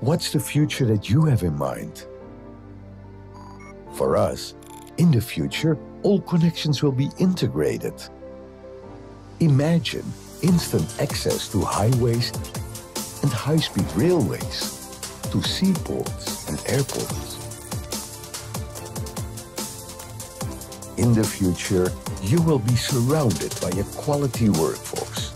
What's the future that you have in mind? For us, in the future, all connections will be integrated. Imagine instant access to highways and high-speed railways, to seaports and airports. In the future, you will be surrounded by a quality workforce.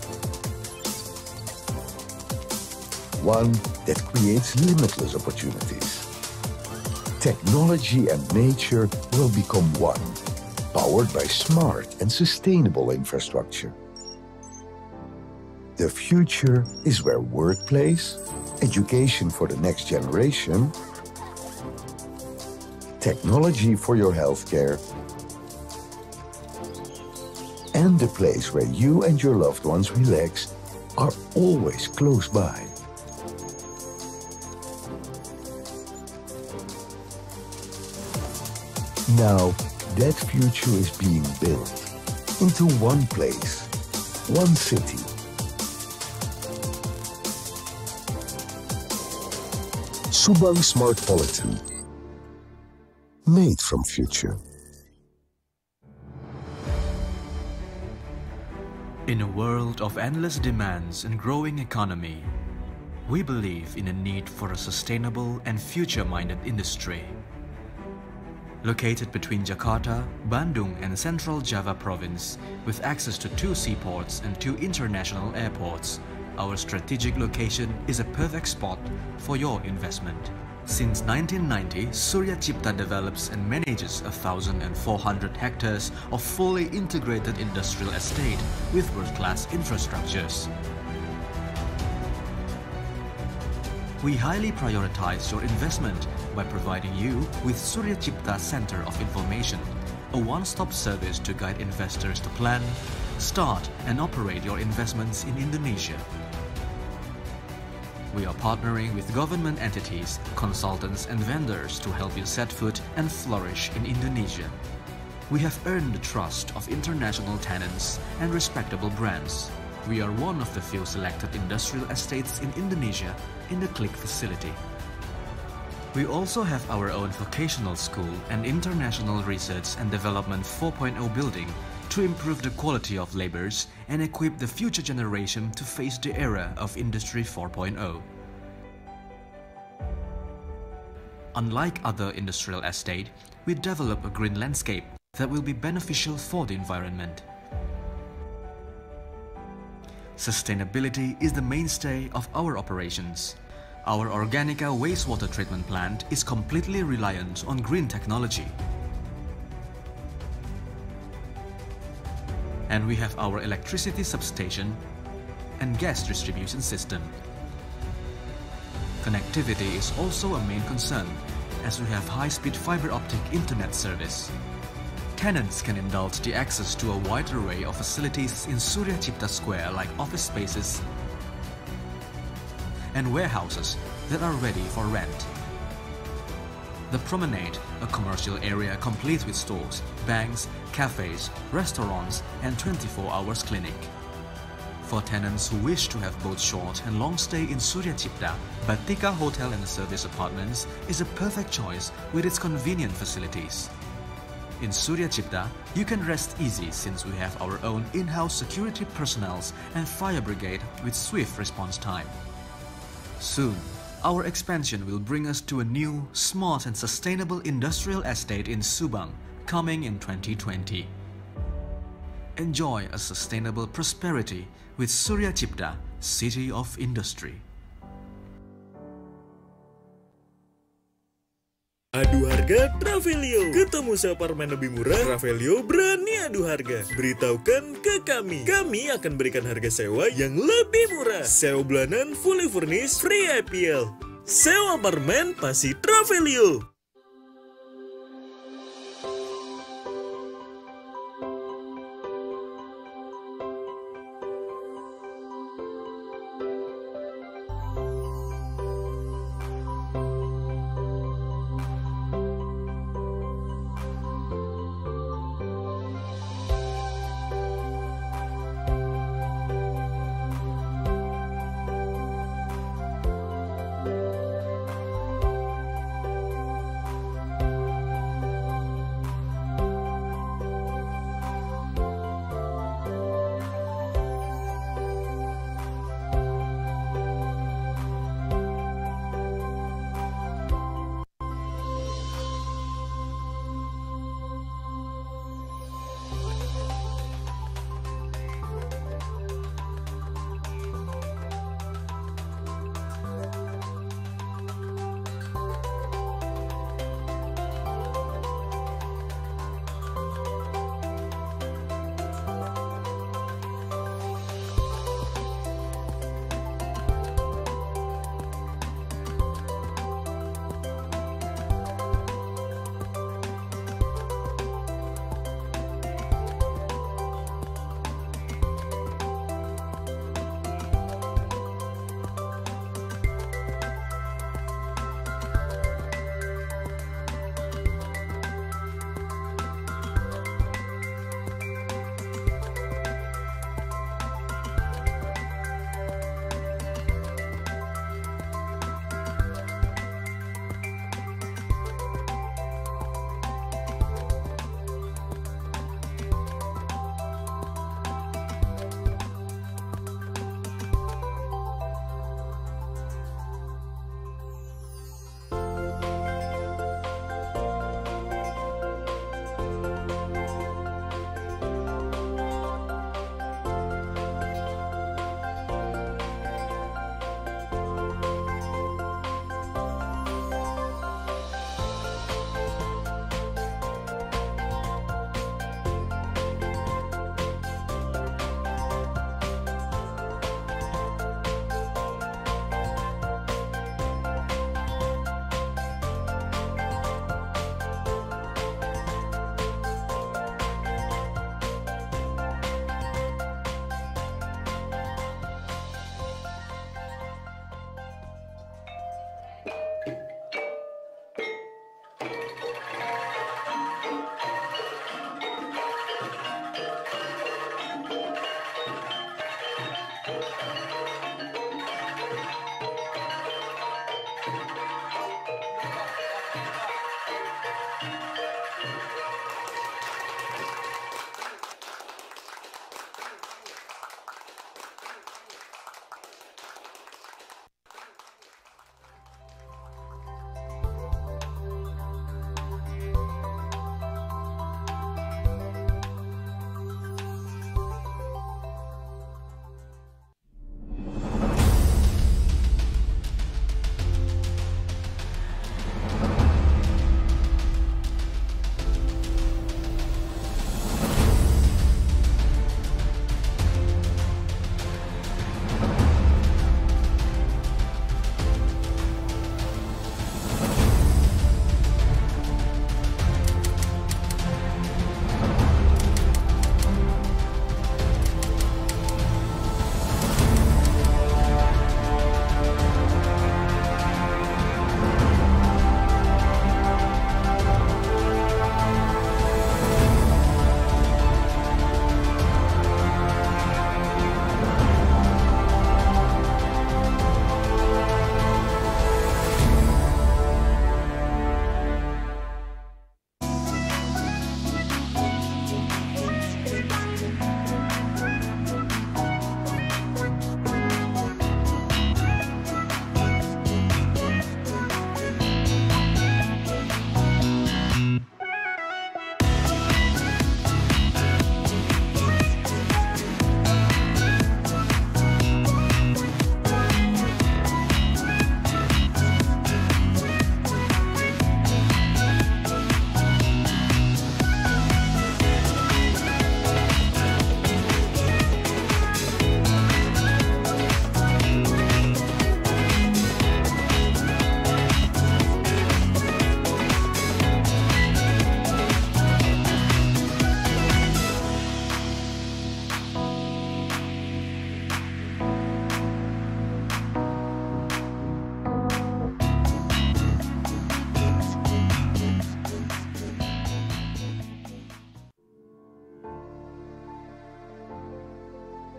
One that creates limitless opportunities. Technology and nature will become one, powered by smart and sustainable infrastructure. The future is where workplace, education for the next generation, technology for your healthcare, and the place where you and your loved ones relax are always close by. Now, that future is being built into one place, one city. Subang Smartpolitan, made from future. In a world of endless demands and growing economy, we believe in a need for a sustainable and future-minded industry. Located between Jakarta, Bandung and Central Java Province, with access to 2 seaports and 2 international airports, our strategic location is a perfect spot for your investment. Since 1990, Surya Cipta develops and manages 1,400 hectares of fully integrated industrial estate with world-class infrastructures. We highly prioritize your investment by providing you with Surya Cipta Center of Information, a one-stop service to guide investors to plan, start and operate your investments in Indonesia. We are partnering with government entities, consultants and vendors to help you set foot and flourish in Indonesia. We have earned the trust of international tenants and respectable brands. We are one of the few selected industrial estates in Indonesia in the Click facility. We also have our own vocational school and international research and development 4.0 building to improve the quality of labors and equip the future generation to face the era of Industry 4.0. Unlike other industrial estate, we develop a green landscape that will be beneficial for the environment. Sustainability is the mainstay of our operations. Our Organica wastewater treatment plant is completely reliant on green technology. And we have our electricity substation and gas distribution system. Connectivity is also a main concern, as we have high-speed fiber optic internet service. Tenants can indulge the access to a wide array of facilities in Surya Cipta Square like office spaces and warehouses that are ready for rent. The Promenade, a commercial area complete with stores, banks, cafes, restaurants and 24 hours clinic. For tenants who wish to have both short and long stay in Surya Cipta, Batika Hotel and Service Apartments is a perfect choice with its convenient facilities. In Surya Cipta, you can rest easy since we have our own in-house security personnel and fire brigade with swift response time. Soon, our expansion will bring us to a new, smart and sustainable industrial estate in Subang, coming in 2020. Enjoy a sustainable prosperity with Surya Cipta, City of Industry. Adu harga Travelio. Ketemu seapartemen lebih murah, Travelio berani adu harga. Beritahukan ke kami. Kami akan berikan harga sewa yang lebih murah. Sewa bulanan fully furnished free IPL. Sewa apartemen pasti Travelio.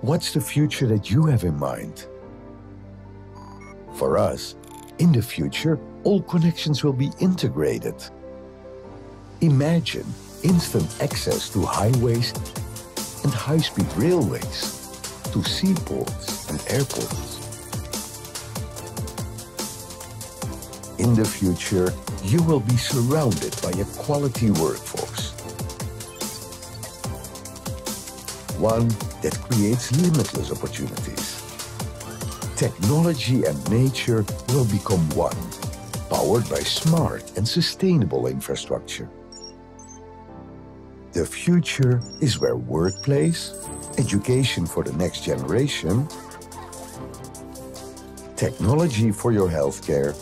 What's the future that you have in mind? For us, in the future, all connections will be integrated. Imagine instant access to highways and high-speed railways, to seaports and airports. In the future, you will be surrounded by a quality workforce. One that creates limitless opportunities. Technology and nature will become one, powered by smart and sustainable infrastructure. The future is where workplace, education for the next generation, technology for your healthcare,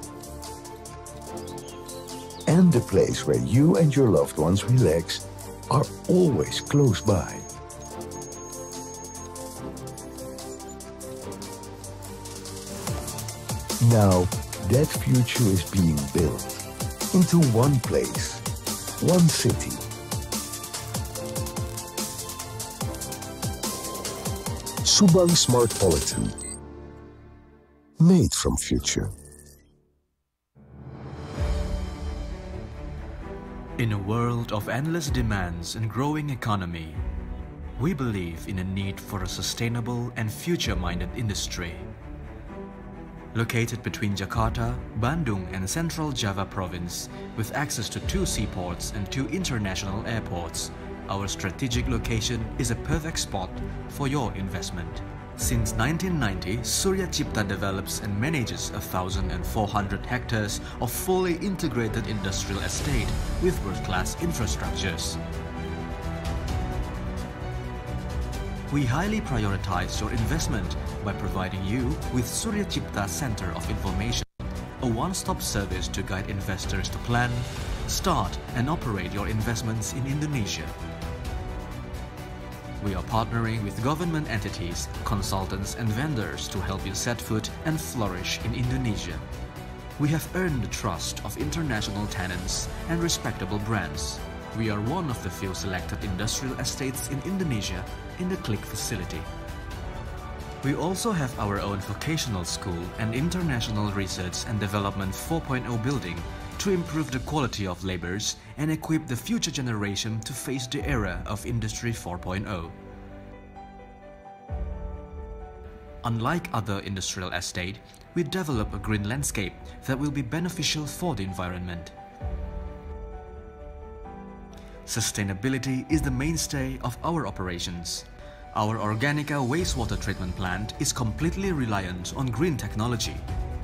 and the place where you and your loved ones relax are always close by. Now, that future is being built into one place, one city. Subang Smartpolitan, made from future. In a world of endless demands and growing economy, we believe in a need for a sustainable and future-minded industry. Located between Jakarta, Bandung and Central Java Province, with access to 2 seaports and 2 international airports, our strategic location is a perfect spot for your investment. Since 1990, Surya Cipta develops and manages 1,400 hectares of fully integrated industrial estate with world-class infrastructures. We highly prioritize your investment by providing you with Surya Cipta Center of Information, a one-stop service to guide investors to plan, start and operate your investments in Indonesia. We are partnering with government entities, consultants and vendors to help you set foot and flourish in Indonesia. We have earned the trust of international tenants and respectable brands. We are one of the few selected industrial estates in Indonesia in the CLIC facility. We also have our own vocational school and international research and development 4.0 building to improve the quality of labors and equip the future generation to face the era of Industry 4.0. Unlike other industrial estate, we develop a green landscape that will be beneficial for the environment. Sustainability is the mainstay of our operations. Our Organica wastewater treatment plant is completely reliant on green technology.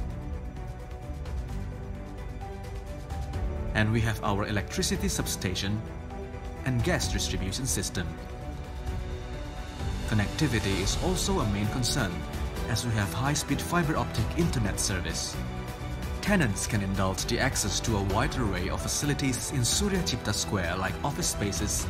And we have our electricity substation and gas distribution system. Connectivity is also a main concern, as we have high-speed fiber optic internet service. Tenants can indulge the access to a wide array of facilities in Surya Cipta Square like office spaces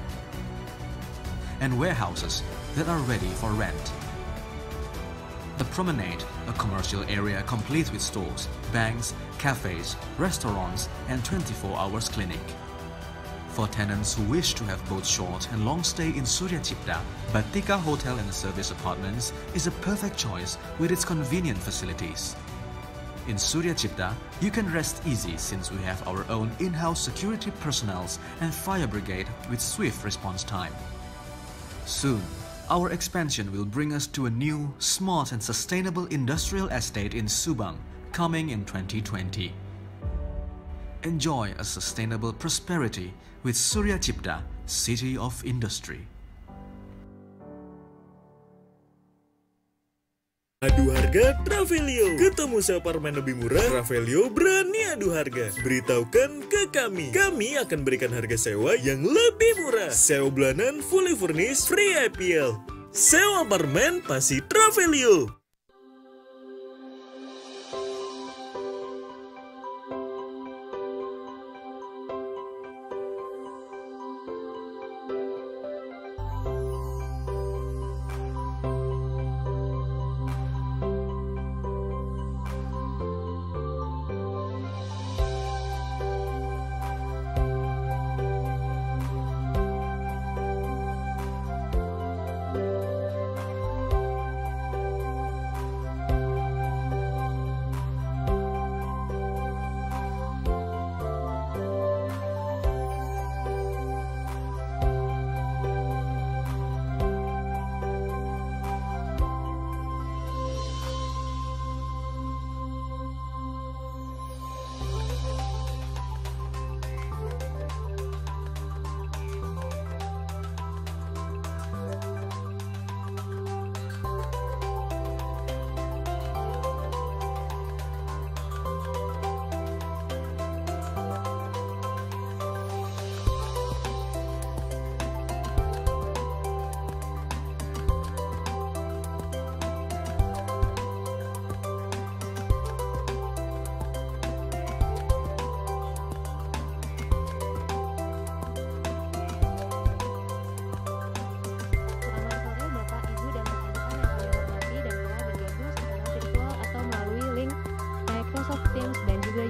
and warehouses that are ready for rent. The Promenade, a commercial area complete with stores, banks, cafes, restaurants and 24 hours clinic. For tenants who wish to have both short and long stay in Surya Cipta, Batika Hotel and Service Apartments is a perfect choice with its convenient facilities. In Surya Cipta, you can rest easy since we have our own in-house security personnel and fire brigade with swift response time. Soon, our expansion will bring us to a new, smart and sustainable industrial estate in Subang, coming in 2020. Enjoy a sustainable prosperity with Surya Cipta, City of Industry. Adu harga Travelio. Ketemu seapartemen lebih murah, Travelio berani adu harga. Beritahukan ke kami. Kami akan berikan harga sewa yang lebih murah. Sewa bulanan fully furnished, free IPL. Sewa apartemen pasti Travelio.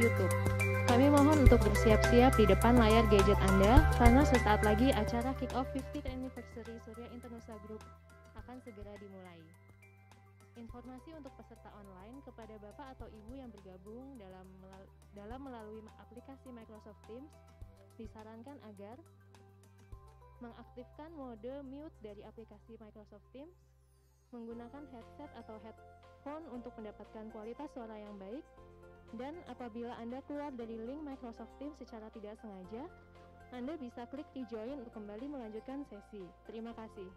YouTube. Kami mohon untuk bersiap-siap di depan layar gadget Anda, karena sesaat lagi acara Kick-Off 50th Anniversary Surya Internusa Group akan segera dimulai. Informasi untuk peserta online kepada Bapak atau Ibu yang bergabung dalam melalui aplikasi Microsoft Teams, disarankan agar mengaktifkan mode mute dari aplikasi Microsoft Teams, menggunakan headset atau headphone untuk mendapatkan kualitas suara yang baik, dan apabila Anda keluar dari link Microsoft Teams secara tidak sengaja, Anda bisa klik rejoin untuk kembali melanjutkan sesi. Terima kasih.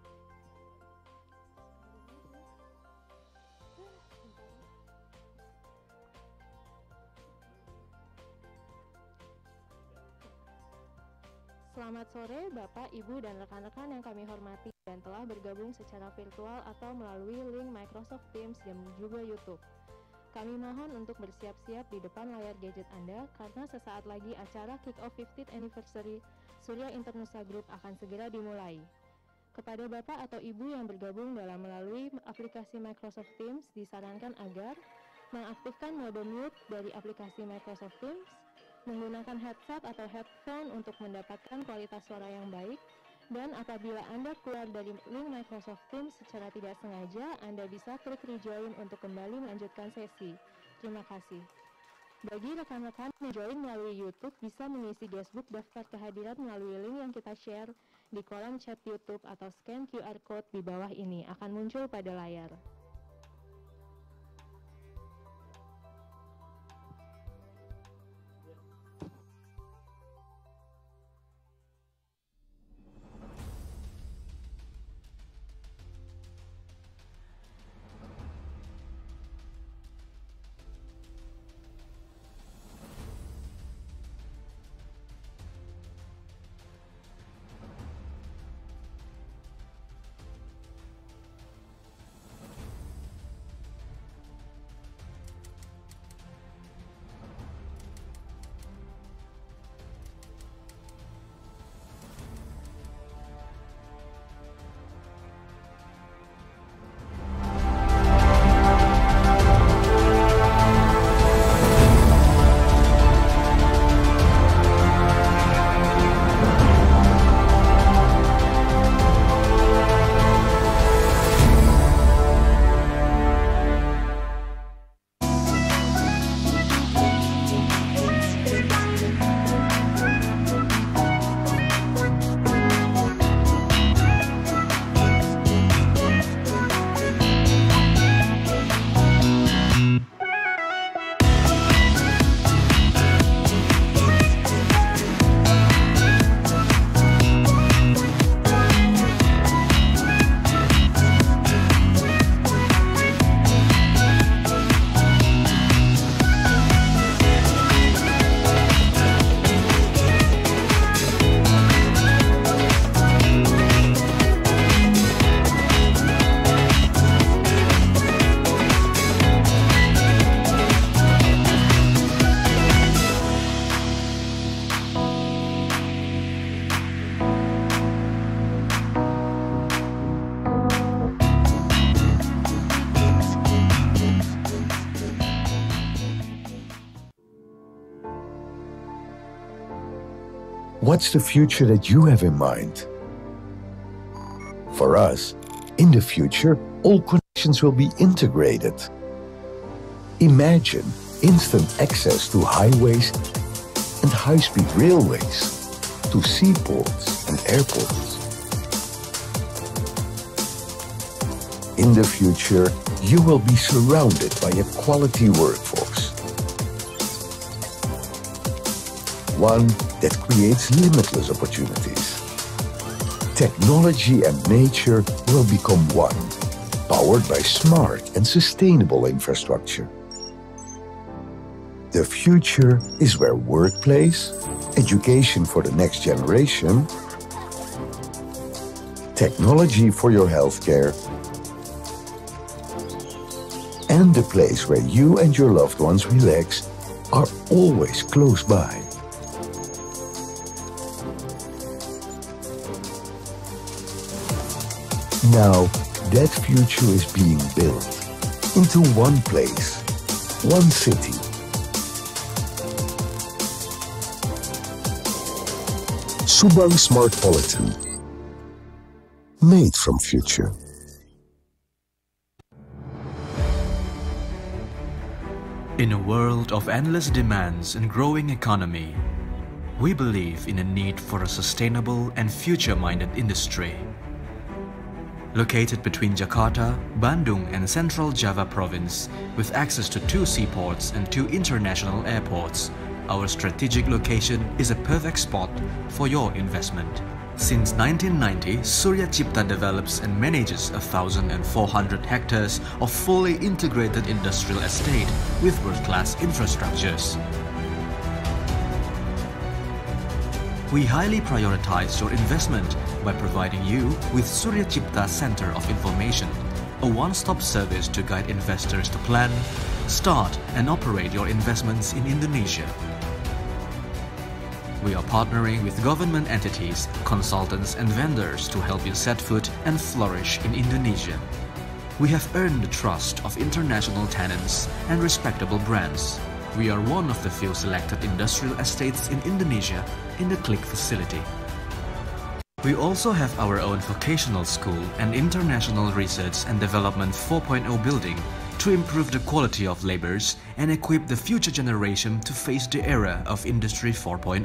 Selamat sore Bapak, Ibu, dan rekan-rekan yang kami hormati dan telah bergabung secara virtual atau melalui link Microsoft Teams dan juga YouTube. Kami mohon untuk bersiap-siap di depan layar gadget Anda, karena sesaat lagi acara Kick-Off 50th Anniversary Surya Internusa Group akan segera dimulai. Kepada Bapak atau Ibu yang bergabung melalui aplikasi Microsoft Teams, disarankan agar mengaktifkan mode mute dari aplikasi Microsoft Teams, menggunakan headset atau headphone untuk mendapatkan kualitas suara yang baik, dan apabila Anda keluar dari link Microsoft Teams secara tidak sengaja, Anda bisa klik rejoin untuk kembali melanjutkan sesi. Terima kasih. Bagi rekan-rekan yang join melalui YouTube, bisa mengisi guestbook daftar kehadiran melalui link yang kita share di kolom chat YouTube atau scan QR Code di bawah ini, akan muncul pada layar. What's the future that you have in mind? For us, in the future, all connections will be integrated. Imagine instant access to highways and high-speed railways, to seaports and airports. In the future, you will be surrounded by a quality workforce. One that creates limitless opportunities. Technology and nature will become one, powered by smart and sustainable infrastructure. The future is where workplace, education for the next generation, technology for your healthcare, and the place where you and your loved ones relax are always close by. Now, that future is being built into one place, one city, Subang Smartpolitan. Made from future. In a world of endless demands and growing economy, we believe in a need for a sustainable and future-minded industry. Located between Jakarta, Bandung and Central Java Province, with access to 2 seaports and 2 international airports, our strategic location is a perfect spot for your investment. Since 1990, Surya Cipta develops and manages 1,400 hectares of fully integrated industrial estate with world-class infrastructures. We highly prioritize your investment by providing you with Surya Cipta Center of Information, a one-stop service to guide investors to plan, start and operate your investments in Indonesia. We are partnering with government entities, consultants and vendors to help you set foot and flourish in Indonesia. We have earned the trust of international tenants and respectable brands. We are one of the few selected industrial estates in Indonesia in the Click facility. We also have our own vocational school and international research and development 4.0 building to improve the quality of labors and equip the future generation to face the era of Industry 4.0.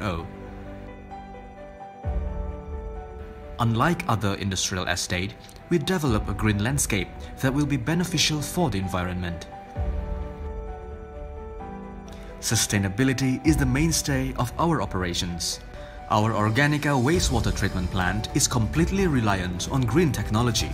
Unlike other industrial estate, we develop a green landscape that will be beneficial for the environment. Sustainability is the mainstay of our operations. Our Organica wastewater treatment plant is completely reliant on green technology.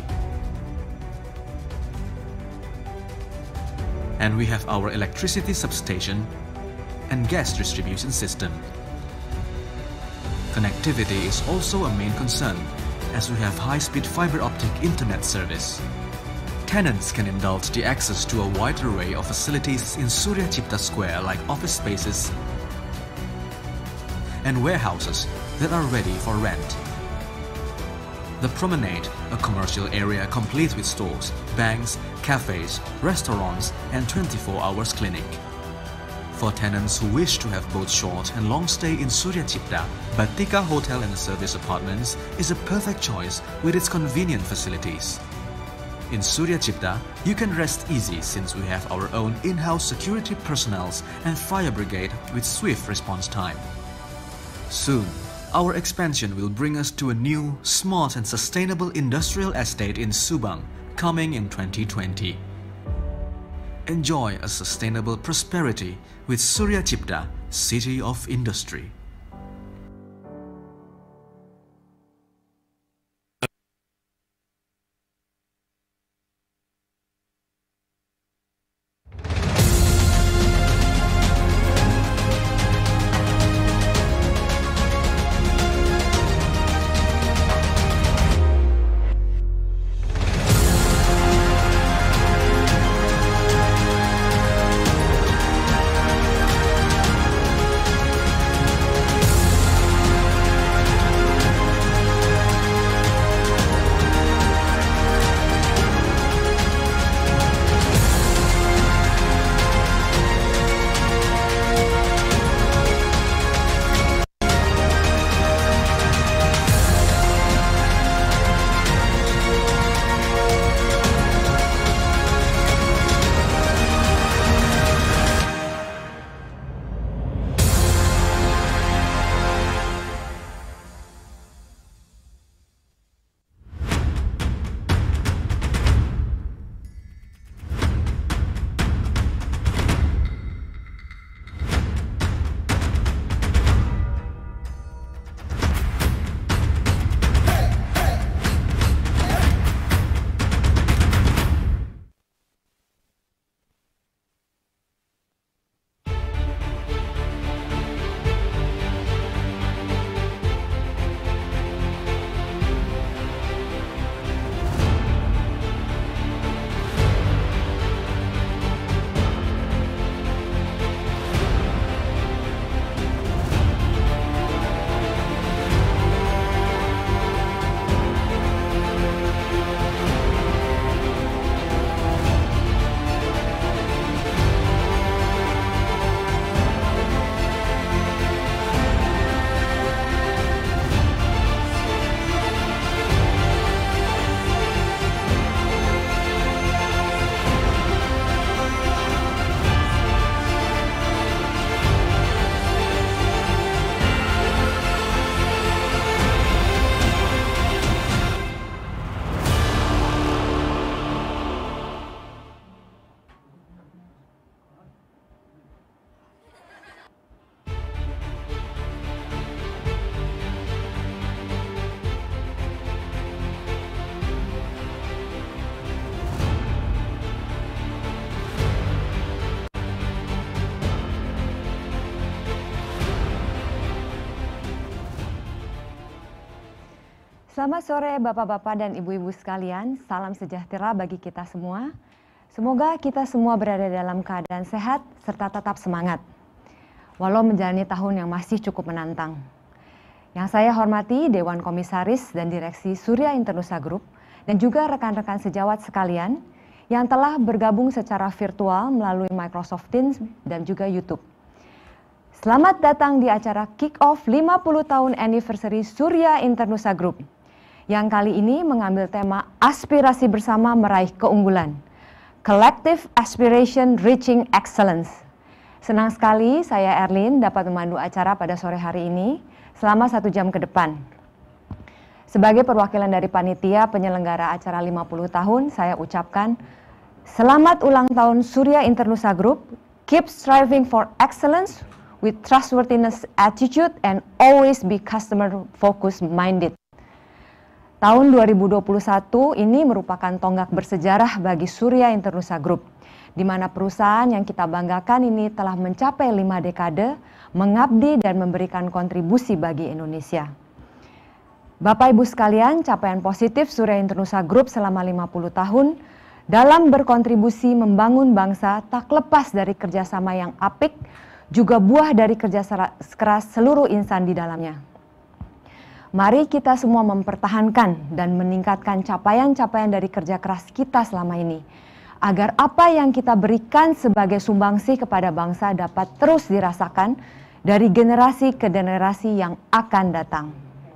And we have our electricity substation and gas distribution system. Connectivity is also a main concern, as we have high-speed fiber optic internet service. Tenants can indulge the access to a wide array of facilities in Surya Cipta Square like office spaces and warehouses that are ready for rent. The Promenade, a commercial area complete with stores, banks, cafes, restaurants and 24 hours clinic. For tenants who wish to have both short and long stay in Surya Cipta, Batika Hotel and Service Apartments is a perfect choice with its convenient facilities. In Surya Cipta, you can rest easy since we have our own in-house security personnel and fire brigade with swift response time. Soon, our expansion will bring us to a new, smart and sustainable industrial estate in Subang, coming in 2020. Enjoy a sustainable prosperity with Surya Cipta, City of Industry. Selamat sore Bapak-Bapak dan Ibu-Ibu sekalian, salam sejahtera bagi kita semua. Semoga kita semua berada dalam keadaan sehat serta tetap semangat, walau menjalani tahun yang masih cukup menantang. Yang saya hormati Dewan Komisaris dan Direksi Surya Internusa Group dan juga rekan-rekan sejawat sekalian yang telah bergabung secara virtual melalui Microsoft Teams dan juga YouTube. Selamat datang di acara Kick-Off 50 tahun Anniversary Surya Internusa Group yang kali ini mengambil tema aspirasi bersama meraih keunggulan, Collective Aspiration Reaching Excellence. Senang sekali saya Erlin dapat memandu acara pada sore hari ini selama 1 jam ke depan. Sebagai perwakilan dari panitia penyelenggara acara 50 tahun, saya ucapkan selamat ulang tahun Surya Internusa Group, keep striving for excellence with trustworthiness attitude and always be customer focused minded. Tahun 2021 ini merupakan tonggak bersejarah bagi Surya Internusa Group, di mana perusahaan yang kita banggakan ini telah mencapai 5 dekade, mengabdi dan memberikan kontribusi bagi Indonesia. Bapak Ibu sekalian, capaian positif Surya Internusa Group selama 50 tahun dalam berkontribusi membangun bangsa tak lepas dari kerjasama yang apik, juga buah dari kerja keras seluruh insan di dalamnya. Mari kita semua mempertahankan dan meningkatkan capaian-capaian dari kerja keras kita selama ini, agar apa yang kita berikan sebagai sumbangsih kepada bangsa dapat terus dirasakan dari generasi ke generasi yang akan datang.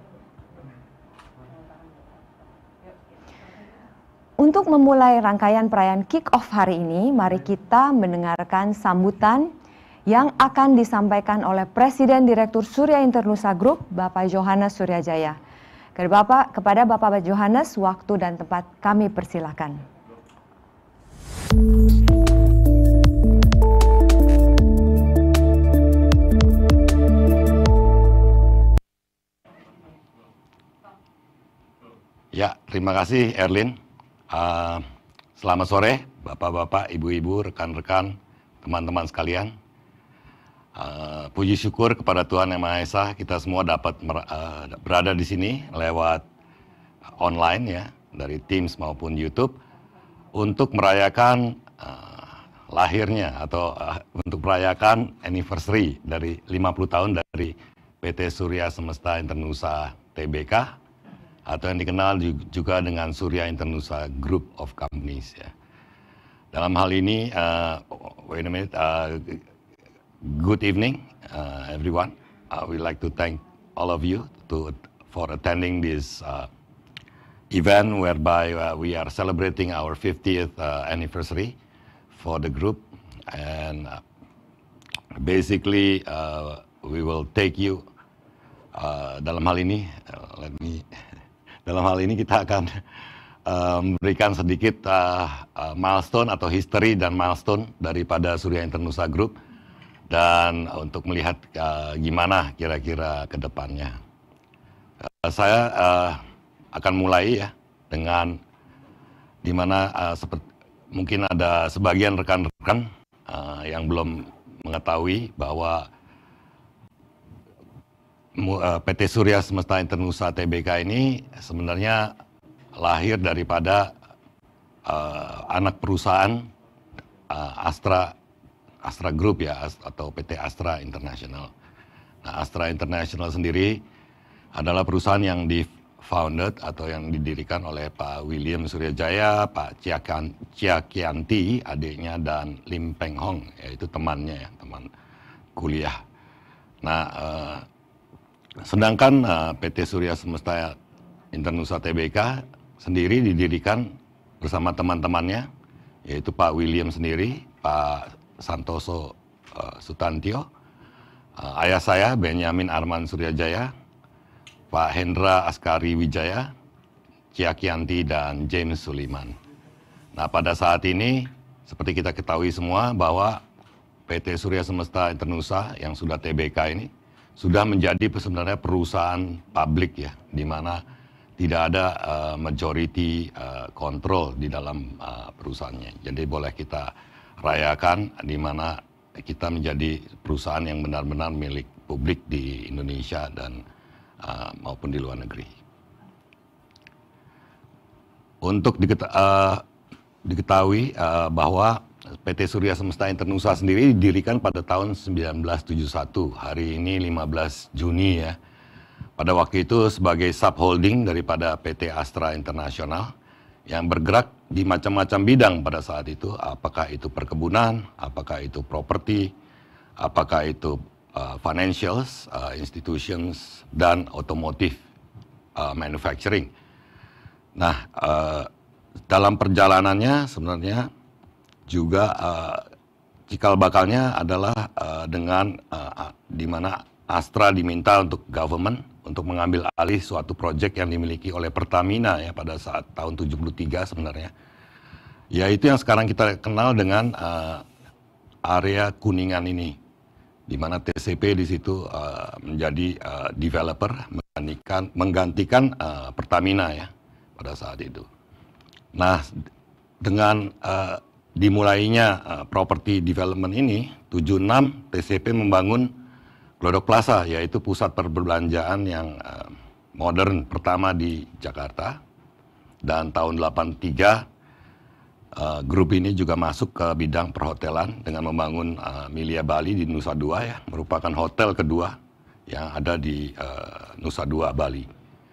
Untuk memulai rangkaian perayaan kick-off hari ini, mari kita mendengarkan sambutan yang akan disampaikan oleh Presiden Direktur Surya Internusa Group, Bapak Johannes Suryajaya. Kepada Bapak Johannes, waktu dan tempat kami persilakan. Ya, terima kasih Erlin. Selamat sore Bapak-Bapak, Ibu-Ibu, rekan-rekan, teman-teman sekalian. Puji syukur kepada Tuhan Yang Maha Esa, kita semua dapat berada di sini lewat online ya, dari Teams maupun YouTube untuk merayakan lahirnya atau untuk merayakan anniversary dari 50 tahun dari PT Surya Semesta Internusa Tbk atau yang dikenal juga dengan Surya Internusa Group of Companies ya. Dalam hal ini, good evening, everyone. We'd like to thank all of you for attending this event whereby we are celebrating our 50th anniversary for the group, and basically we will take you dalam hal ini kita akan memberikan sedikit milestone atau history dan milestone daripada Surya Internusa Group. Dan untuk melihat gimana kira-kira ke depannya. Saya akan mulai ya dengan dimana mungkin ada sebagian rekan-rekan yang belum mengetahui bahwa PT Surya Semesta Internusa Tbk ini sebenarnya lahir daripada anak perusahaan Astra Group ya, atau PT Astra International. Nah, Astra International sendiri adalah perusahaan yang di-founded atau yang didirikan oleh Pak William Suryajaya, Pak Chia Kianti, adiknya, dan Lim Peng Hong, yaitu temannya ya, teman kuliah. Nah, sedangkan PT Surya Semesta Internusa Tbk sendiri didirikan bersama teman-temannya, yaitu Pak William sendiri, Pak Santoso Sutantio, ayah saya Benyamin Arman Suryajaya, Pak Hendra Askari Wijaya, Chia Kianti, dan James Suliman. Nah, pada saat ini seperti kita ketahui semua bahwa PT Surya Semesta Internusa yang sudah Tbk ini sudah menjadi sebenarnya perusahaan publik ya, di mana tidak ada majority control di dalam perusahaannya. Jadi boleh kita rayakan di mana kita menjadi perusahaan yang benar-benar milik publik di Indonesia dan maupun di luar negeri. untuk diketahui bahwa PT Surya Semesta Internusa sendiri didirikan pada tahun 1971. Hari ini 15 Juni ya. Pada waktu itu sebagai subholding daripada PT Astra International yang bergerak di macam-macam bidang pada saat itu. Apakah itu perkebunan, apakah itu properti, apakah itu financials, institutions, dan otomotif manufacturing. Nah, dalam perjalanannya sebenarnya juga cikal bakalnya adalah dengan di mana Astra diminta untuk government untuk mengambil alih suatu proyek yang dimiliki oleh Pertamina ya pada saat tahun 73 sebenarnya. Yaitu yang sekarang kita kenal dengan area Kuningan ini, di mana TCP di situ menjadi developer menggantikan Pertamina ya pada saat itu. Nah, dengan dimulainya property development ini, 76 TCP membangun Glodok Plaza, yaitu pusat perbelanjaan yang modern pertama di Jakarta. Dan tahun 83, grup ini juga masuk ke bidang perhotelan dengan membangun Milia Bali di Nusa Dua ya, merupakan hotel kedua yang ada di Nusa Dua, Bali.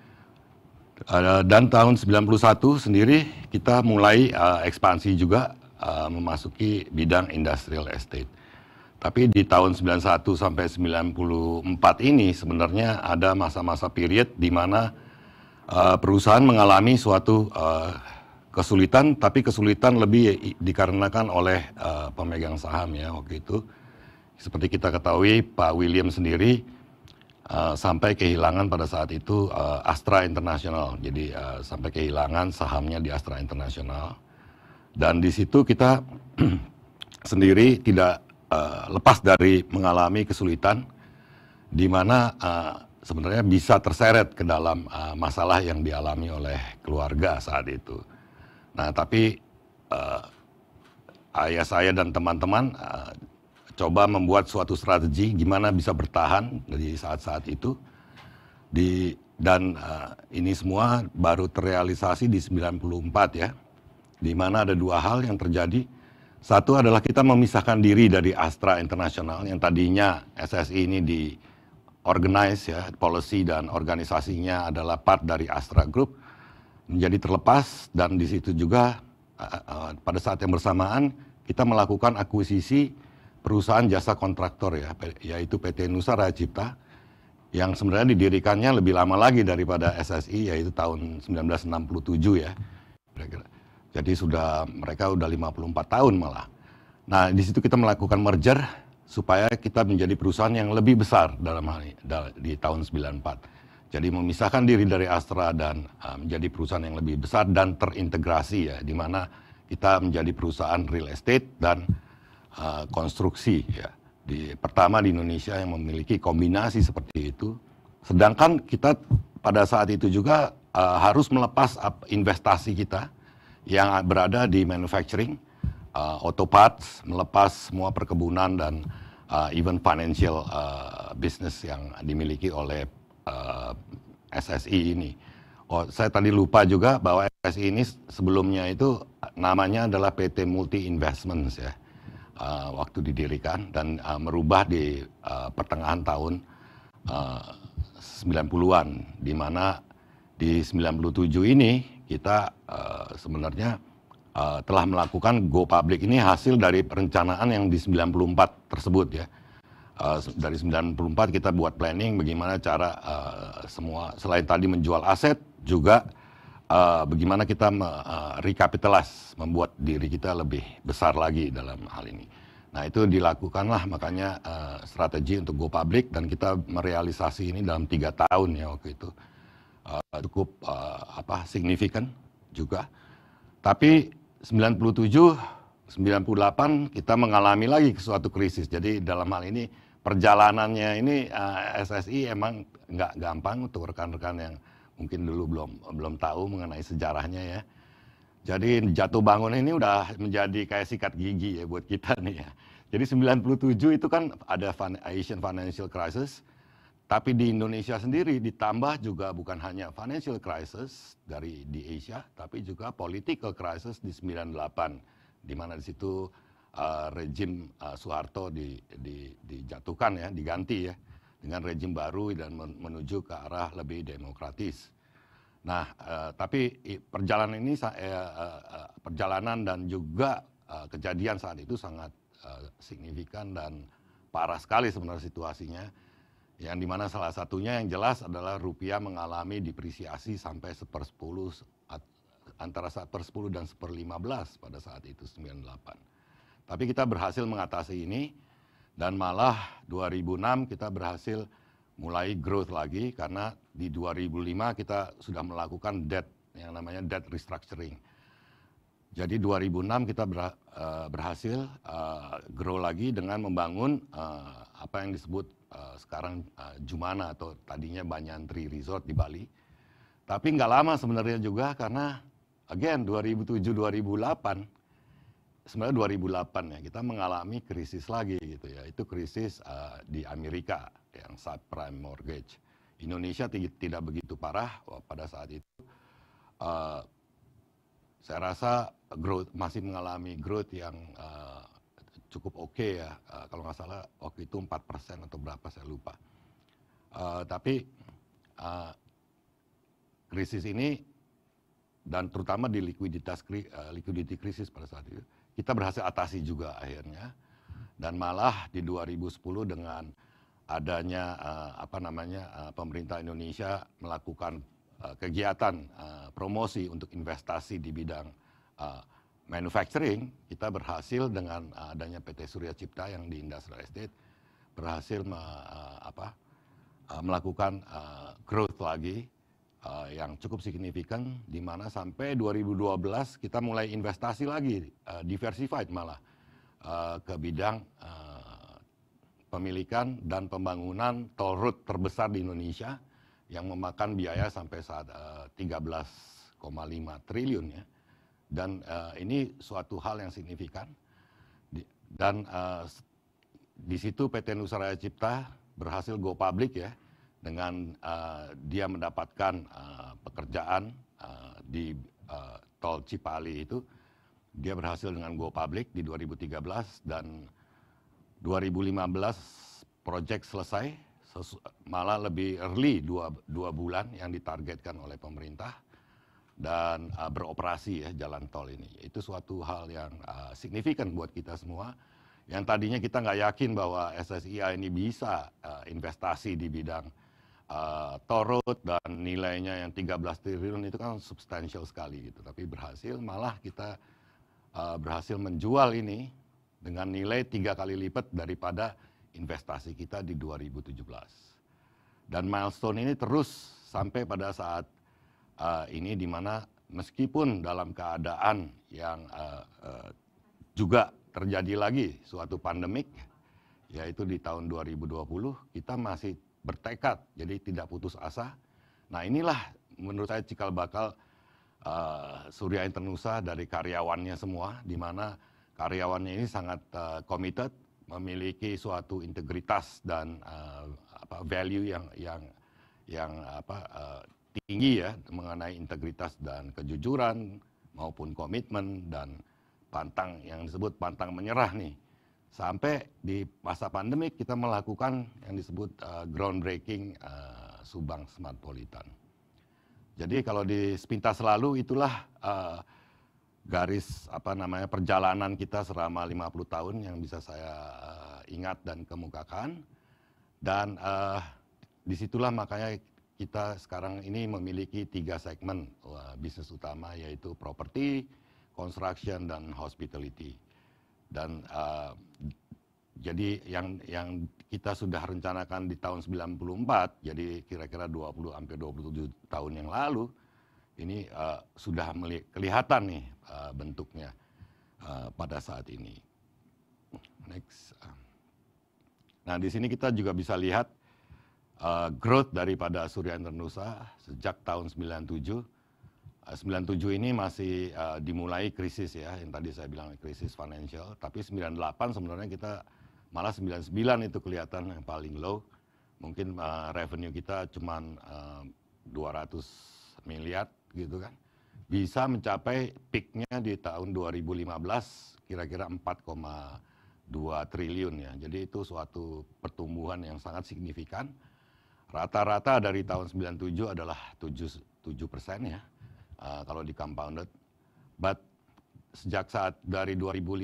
Dan tahun 91 sendiri kita mulai ekspansi juga memasuki bidang industrial estate. Tapi di tahun 91 sampai 94 ini sebenarnya ada masa-masa period di mana perusahaan mengalami suatu kesulitan, tapi kesulitan lebih dikarenakan oleh pemegang saham ya waktu itu. Seperti kita ketahui, Pak William sendiri sampai kehilangan pada saat itu Astra International. Jadi sampai kehilangan sahamnya di Astra International. Dan di situ kita sendiri tidak lepas dari mengalami kesulitan di mana sebenarnya bisa terseret ke dalam masalah yang dialami oleh keluarga saat itu. Nah, tapi ayah saya dan teman-teman coba membuat suatu strategi gimana bisa bertahan dari saat-saat itu. Dan ini semua baru terrealisasi di 94 ya, di mana ada dua hal yang terjadi. Satu adalah kita memisahkan diri dari Astra International yang tadinya SSI ini di-organize ya, policy dan organisasinya adalah part dari Astra Group, menjadi terlepas. Dan di situ juga pada saat yang bersamaan kita melakukan akuisisi perusahaan jasa kontraktor ya, yaitu PT Nusa Raya Cipta, yang sebenarnya didirikannya lebih lama lagi daripada SSI, yaitu tahun 1967 ya. Jadi mereka udah 54 tahun malah. Nah, di situ kita melakukan merger supaya kita menjadi perusahaan yang lebih besar dalam hal ini di tahun 94. Jadi memisahkan diri dari Astra dan menjadi perusahaan yang lebih besar dan terintegrasi ya, di mana kita menjadi perusahaan real estate dan konstruksi ya. Pertama di Indonesia yang memiliki kombinasi seperti itu. Sedangkan kita pada saat itu juga harus melepas investasi kita yang berada di manufacturing, auto parts, melepas semua perkebunan dan even financial business yang dimiliki oleh SSI ini. Saya tadi lupa juga bahwa SSI ini sebelumnya itu namanya adalah PT Multi Investments ya, waktu didirikan, dan merubah di pertengahan tahun 90-an, di mana di 97 ini kita sebenarnya telah melakukan go public. Ini hasil dari perencanaan yang di 94 tersebut ya. Dari 94 kita buat planning bagaimana cara semua selain tadi menjual aset juga bagaimana kita recapitalize, membuat diri kita lebih besar lagi dalam hal ini. Nah, itu dilakukanlah makanya strategi untuk go public, dan kita merealisasi ini dalam 3 tahun ya waktu itu. Cukup signifikan juga. Tapi 97, 98 kita mengalami lagi suatu krisis. Jadi dalam hal ini perjalanannya ini SSI emang nggak gampang untuk rekan-rekan yang mungkin dulu belum tahu mengenai sejarahnya ya. Jadi jatuh bangun ini udah menjadi kayak sikat gigi ya buat kita nih ya. Jadi 97 itu kan ada Asian Financial Crisis. Tapi di Indonesia sendiri ditambah juga bukan hanya financial crisis di Asia, tapi juga political crisis di 98, di mana di situ rejim Soeharto dijatuhkan ya, diganti ya dengan rejim baru dan menuju ke arah lebih demokratis. Nah, tapi perjalanan dan juga kejadian saat itu sangat signifikan dan parah sekali sebenarnya situasinya, yang dimana salah satunya yang jelas adalah rupiah mengalami depresiasi sampai 1/10, antara 1/10 dan 1/15 pada saat itu 98. Tapi kita berhasil mengatasi ini, dan malah 2006 kita berhasil mulai growth lagi, karena di 2005 kita sudah melakukan debt yang namanya debt restructuring. Jadi 2006 kita berhasil grow lagi dengan membangun apa yang disebut sekarang Jumana, atau tadinya Banyan Tree Resort di Bali. Tapi nggak lama sebenarnya juga, karena again 2007-2008, sebenarnya 2008 ya, kita mengalami krisis lagi gitu ya. Itu krisis di Amerika yang subprime mortgage. Indonesia tidak begitu parah pada saat itu. Saya rasa masih mengalami growth yang cukup oke ya. Kalau nggak salah waktu itu 4% atau berapa saya lupa. Tapi krisis ini, dan terutama di liquidity krisis pada saat itu, kita berhasil atasi juga akhirnya. Dan malah di 2010 dengan adanya pemerintah Indonesia melakukan kegiatan promosi untuk investasi di bidang manufacturing, kita berhasil dengan adanya PT Surya Cipta yang di industrial estate berhasil melakukan growth lagi yang cukup signifikan, di mana sampai 2012 kita mulai investasi lagi, diversified malah ke bidang pemilikan dan pembangunan toll road terbesar di Indonesia yang memakan biaya sampai 13,5 triliun ya. Dan ini suatu hal yang signifikan. Dan di situ PT Nusaraya Cipta berhasil go public ya, dengan dia mendapatkan pekerjaan di tol Cipali itu. Dia berhasil dengan go public di 2013, dan 2015 proyek selesai, malah lebih early 2 bulan yang ditargetkan oleh pemerintah, dan beroperasi ya jalan tol ini. Itu suatu hal yang signifikan buat kita semua, yang tadinya kita nggak yakin bahwa SSIA ini bisa investasi di bidang toll road, dan nilainya yang 13 triliun itu kan substansial sekali gitu. Tapi berhasil, malah kita berhasil menjual ini dengan nilai 3 kali lipat daripada investasi kita di 2017. Dan milestone ini terus sampai pada saat ini, di mana meskipun dalam keadaan yang juga terjadi lagi suatu pandemik, yaitu di tahun 2020, kita masih bertekad, jadi tidak putus asa. Nah inilah menurut saya cikal bakal Surya Internusa dari karyawannya semua, di mana karyawannya ini sangat committed, memiliki suatu integritas dan value yang tinggi ya, mengenai integritas dan kejujuran maupun komitmen dan pantang yang disebut pantang menyerah nih. Sampai di masa pandemik kita melakukan yang disebut groundbreaking Subang Smartpolitan. Jadi kalau di sepintas lalu itulah garis perjalanan kita selama 50 tahun yang bisa saya ingat dan kemukakan. Dan disitulah makanya kita sekarang ini memiliki 3 segmen bisnis utama, yaitu property, construction, dan hospitality. Dan jadi yang kita sudah rencanakan di tahun 94, jadi kira-kira 27 tahun yang lalu, ini sudah kelihatan nih bentuknya pada saat ini. Next. Nah di sini kita juga bisa lihat growth daripada Surya Internusa sejak tahun 97. 97 ini masih dimulai krisis ya, yang tadi saya bilang krisis financial. Tapi 98 sebenarnya kita, malah 99 itu kelihatan yang paling low. mungkin revenue kita cuman 200 miliar gitu kan, bisa mencapai peaknya di tahun 2015 kira-kira 4,2 triliun ya. Jadi itu suatu pertumbuhan yang sangat signifikan. Rata-rata dari tahun 97 adalah 7% ya, kalau di compounded. But sejak saat dari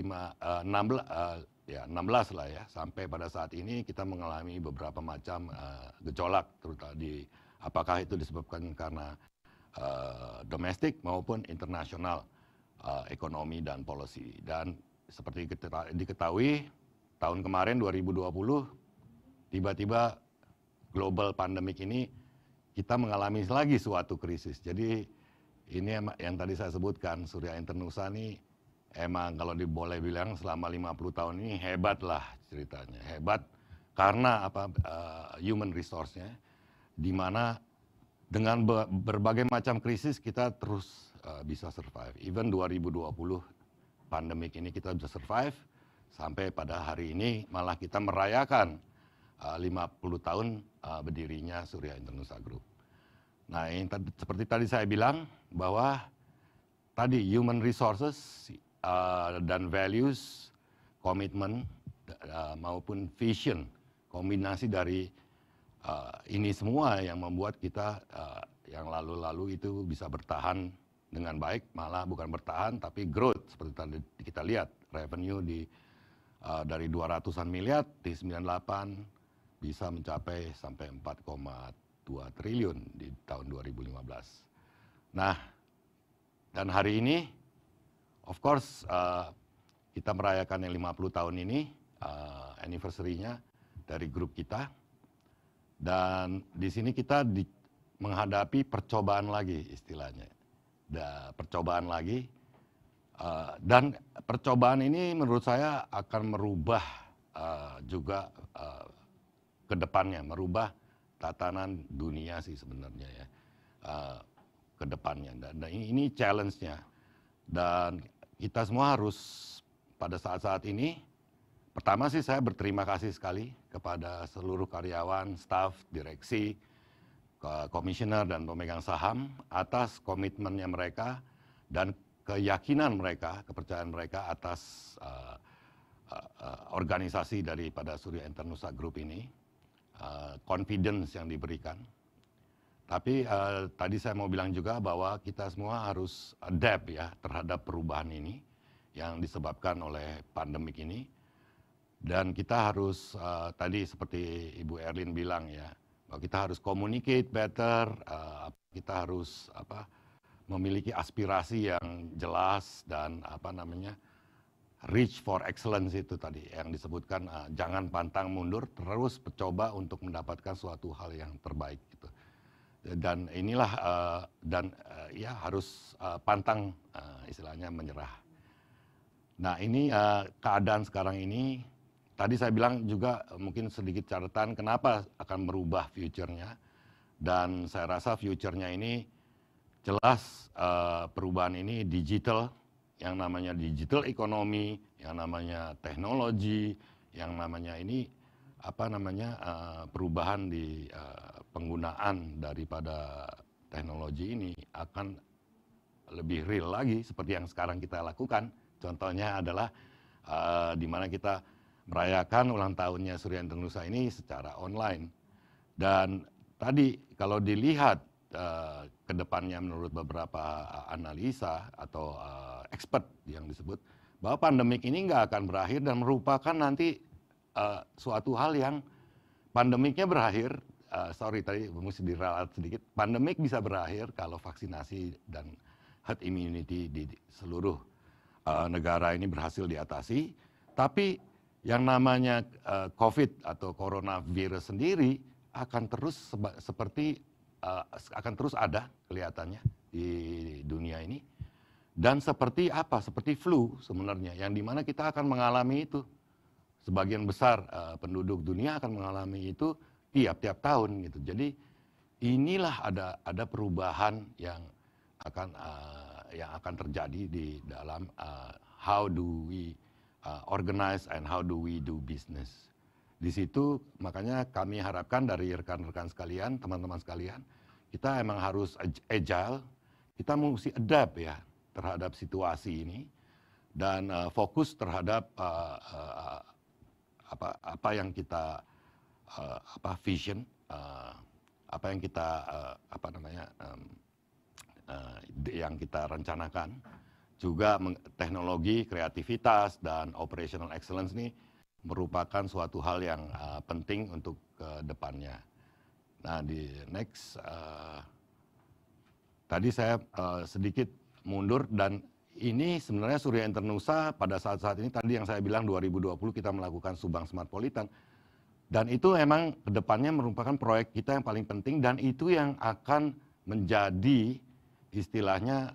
2016 lah ya, sampai pada saat ini kita mengalami beberapa macam gejolak, terutama apakah itu disebabkan karena domestik maupun internasional ekonomi dan policy. Dan seperti diketahui, tahun kemarin 2020 tiba-tiba global pandemic ini kita mengalami lagi suatu krisis. Jadi ini yang tadi saya sebutkan, Surya Internusa ini emang kalau boleh bilang selama 50 tahun ini hebat lah ceritanya. Hebat karena human resource-nya, di mana dengan berbagai macam krisis kita terus bisa survive. Even 2020 pandemik ini kita bisa survive, sampai pada hari ini malah kita merayakan 50 tahun berdirinya Surya Internusa Group. Nah, ini seperti tadi saya bilang bahwa tadi human resources dan values, komitmen maupun vision, kombinasi dari ini semua yang membuat kita yang lalu-lalu itu bisa bertahan dengan baik, malah bukan bertahan tapi growth seperti tadi kita lihat revenue dari 200-an miliar di 98 bisa mencapai sampai 4,2 triliun di tahun 2015. Nah, dan hari ini, of course, kita merayakan yang 50 tahun ini, anniversary-nya dari grup kita. Dan di sini kita menghadapi percobaan lagi istilahnya. Percobaan lagi. Dan percobaan ini menurut saya akan merubah juga ke depannya, merubah tatanan dunia sih sebenarnya ya, ke depannya. Dan ini challenge-nya. Dan kita semua harus pada saat-saat ini, pertama sih saya berterima kasih sekali kepada seluruh karyawan, staf, direksi, komisioner dan pemegang saham atas komitmennya mereka dan keyakinan mereka, kepercayaan mereka atas organisasi daripada Surya Internusa Group ini. Confidence yang diberikan. Tapi tadi saya mau bilang juga bahwa kita semua harus adapt ya terhadap perubahan ini yang disebabkan oleh pandemik ini. Dan kita harus tadi seperti Ibu Erlin bilang ya, bahwa kita harus communicate better, kita harus memiliki aspirasi yang jelas dan reach for excellence itu tadi yang disebutkan, jangan pantang mundur, terus mencoba untuk mendapatkan suatu hal yang terbaik gitu. Dan inilah ya harus pantang istilahnya menyerah. Nah, ini keadaan sekarang ini tadi saya bilang juga mungkin sedikit catatan kenapa akan merubah future-nya. Dan saya rasa future-nya ini jelas perubahan ini digital, yang namanya digital ekonomi, yang namanya teknologi, yang namanya ini perubahan di penggunaan daripada teknologi ini akan lebih real lagi seperti yang sekarang kita lakukan. Contohnya adalah di mana kita merayakan ulang tahunnya Surya Internusa ini secara online. Dan tadi kalau dilihat ke depannya menurut beberapa analisa atau expert yang disebut bahwa pandemik ini nggak akan berakhir dan merupakan nanti suatu hal yang pandemiknya berakhir, tadi mesti diralat sedikit, pandemik bisa berakhir kalau vaksinasi dan herd immunity di seluruh negara ini berhasil diatasi. Tapi yang namanya COVID atau coronavirus sendiri akan terus akan terus ada kelihatannya di dunia ini. Dan seperti apa? Seperti flu sebenarnya, yang dimana kita akan mengalami itu. Sebagian besar penduduk dunia akan mengalami itu tiap-tiap tahun gitu. Jadi inilah ada perubahan yang akan terjadi di dalam how do we organize and how do we do business. Di situ makanya kami harapkan dari rekan-rekan sekalian, teman-teman sekalian, kita emang harus agile, kita mesti adapt ya terhadap situasi ini dan fokus terhadap apa yang kita vision, apa yang kita yang kita rencanakan, juga teknologi, kreativitas dan operational excellence ini merupakan suatu hal yang penting untuk ke depannya. Nah di next, tadi saya sedikit mundur dan ini sebenarnya Surya Internusa pada saat-saat ini tadi yang saya bilang 2020 kita melakukan Subang Smartpolitan. Dan itu memang kedepannya merupakan proyek kita yang paling penting dan itu yang akan menjadi istilahnya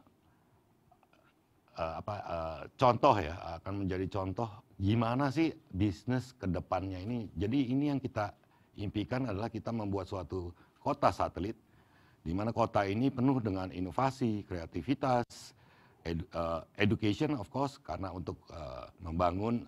contoh ya, akan menjadi contoh gimana sih bisnis ke depannya ini. Jadi ini yang kita impikan adalah kita membuat suatu kota satelit, di mana kota ini penuh dengan inovasi, kreativitas, education of course, karena untuk membangun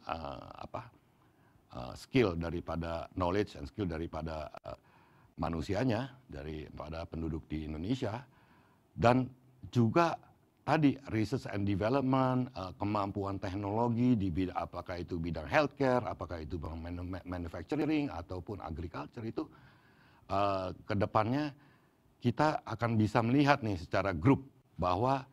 skill daripada knowledge and skill daripada manusianya, daripada penduduk di Indonesia, dan juga tadi research and development, kemampuan teknologi di bidang apakah itu bidang healthcare, apakah itu manufacturing ataupun agriculture itu kedepannya kita akan bisa melihat nih secara grup bahwa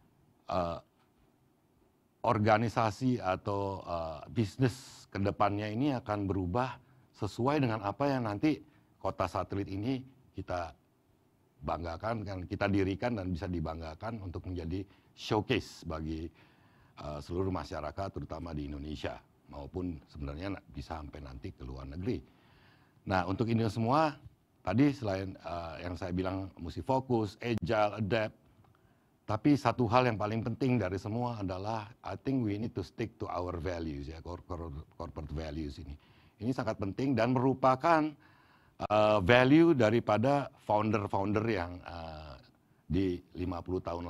organisasi atau bisnis kedepannya ini akan berubah sesuai dengan apa yang nanti kota satelit ini kita banggakan, kan kita dirikan dan bisa dibanggakan untuk menjadi showcase bagi seluruh masyarakat terutama di Indonesia maupun sebenarnya bisa sampai nanti ke luar negeri. Nah untuk ini semua tadi selain yang saya bilang mesti fokus, agile, adapt, tapi satu hal yang paling penting dari semua adalah I think we need to stick to our values ya, corporate values ini. Ini sangat penting dan merupakan value daripada founder-founder yang di 50 tahun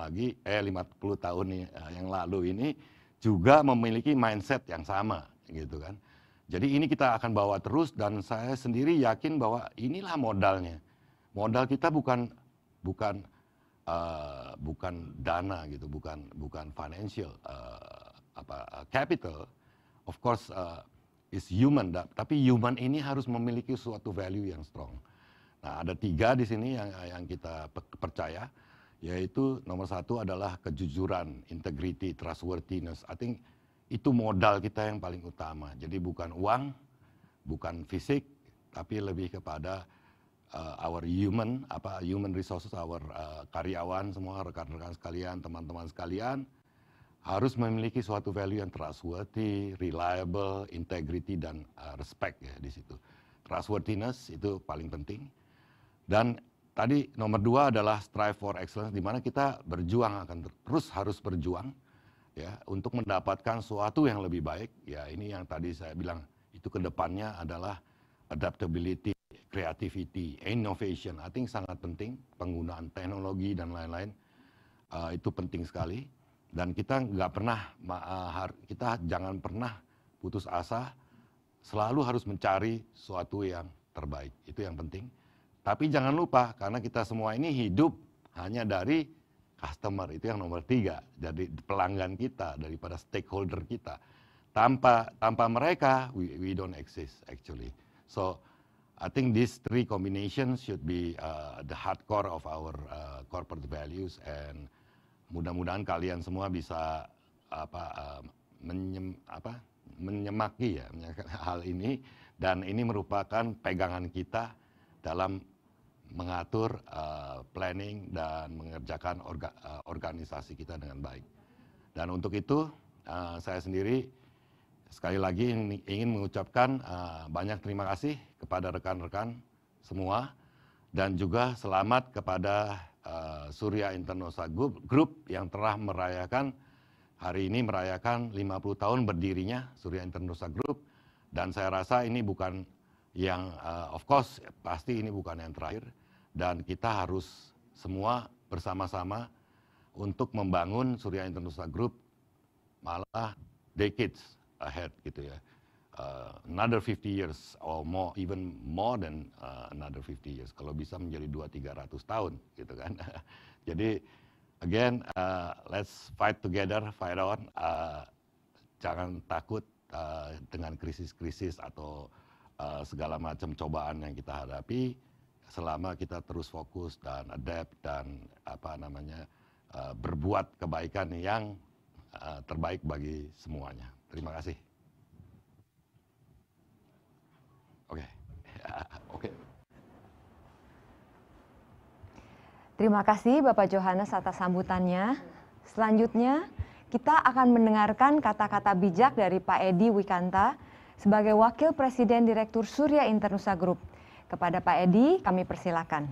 yang lalu ini juga memiliki mindset yang sama gitu kan. Jadi ini kita akan bawa terus dan saya sendiri yakin bahwa inilah modalnya. Modal kita bukan dana gitu, bukan financial capital. Of course is human, tapi human ini harus memiliki suatu value yang strong. Nah, ada 3 di sini yang kita percaya, yaitu nomor 1 adalah kejujuran, integrity, trustworthiness. I think itu modal kita yang paling utama. Jadi bukan uang, bukan fisik, tapi lebih kepada our human resources, our karyawan semua, rekan-rekan sekalian, teman-teman sekalian, harus memiliki suatu value yang trustworthy, reliable, integrity, dan respect ya di situ. Trustworthiness itu paling penting. Dan tadi nomor 2 adalah strive for excellence, di mana kita berjuang, akan terus harus berjuang ya untuk mendapatkan sesuatu yang lebih baik. Ya ini yang tadi saya bilang, itu kedepannya adalah adaptability, creativity, innovation. I think sangat penting, penggunaan teknologi dan lain-lain itu penting sekali. Dan kita kita jangan pernah putus asa, selalu harus mencari sesuatu yang terbaik, itu yang penting. Tapi jangan lupa, karena kita semua ini hidup hanya dari customer, itu yang nomor 3, dari pelanggan kita, daripada stakeholder kita. Tanpa mereka, we don't exist actually. So, I think these 3 combinations should be the hardcore of our corporate values, and mudah-mudahan kalian semua bisa menyemaki ya hal ini, dan ini merupakan pegangan kita dalam mengatur planning dan mengerjakan organisasi kita dengan baik. Dan untuk itu saya sendiri sekali lagi ingin mengucapkan banyak terima kasih kepada rekan-rekan semua dan juga selamat kepada Surya Internusa Group yang telah hari ini merayakan 50 tahun berdirinya Surya Internusa Group, dan saya rasa ini bukan yang of course pasti ini bukan yang terakhir, dan kita harus semua bersama-sama untuk membangun Surya Internusa Group malah decades ahead gitu ya. another 50 years or more, even more than another 50 years. Kalau bisa menjadi 200-300 tahun, gitu kan. Jadi, again, let's fight together, fight on. Jangan takut dengan krisis-krisis atau segala macam cobaan yang kita hadapi, selama kita terus fokus dan adapt dan berbuat kebaikan yang terbaik bagi semuanya. Terima kasih. Oke. Terima kasih Bapak Johannes atas sambutannya. Selanjutnya, kita akan mendengarkan kata-kata bijak dari Pak Edi Wikanta sebagai Wakil Presiden Direktur Surya Internusa Group. Kepada Pak Edi, kami persilakan.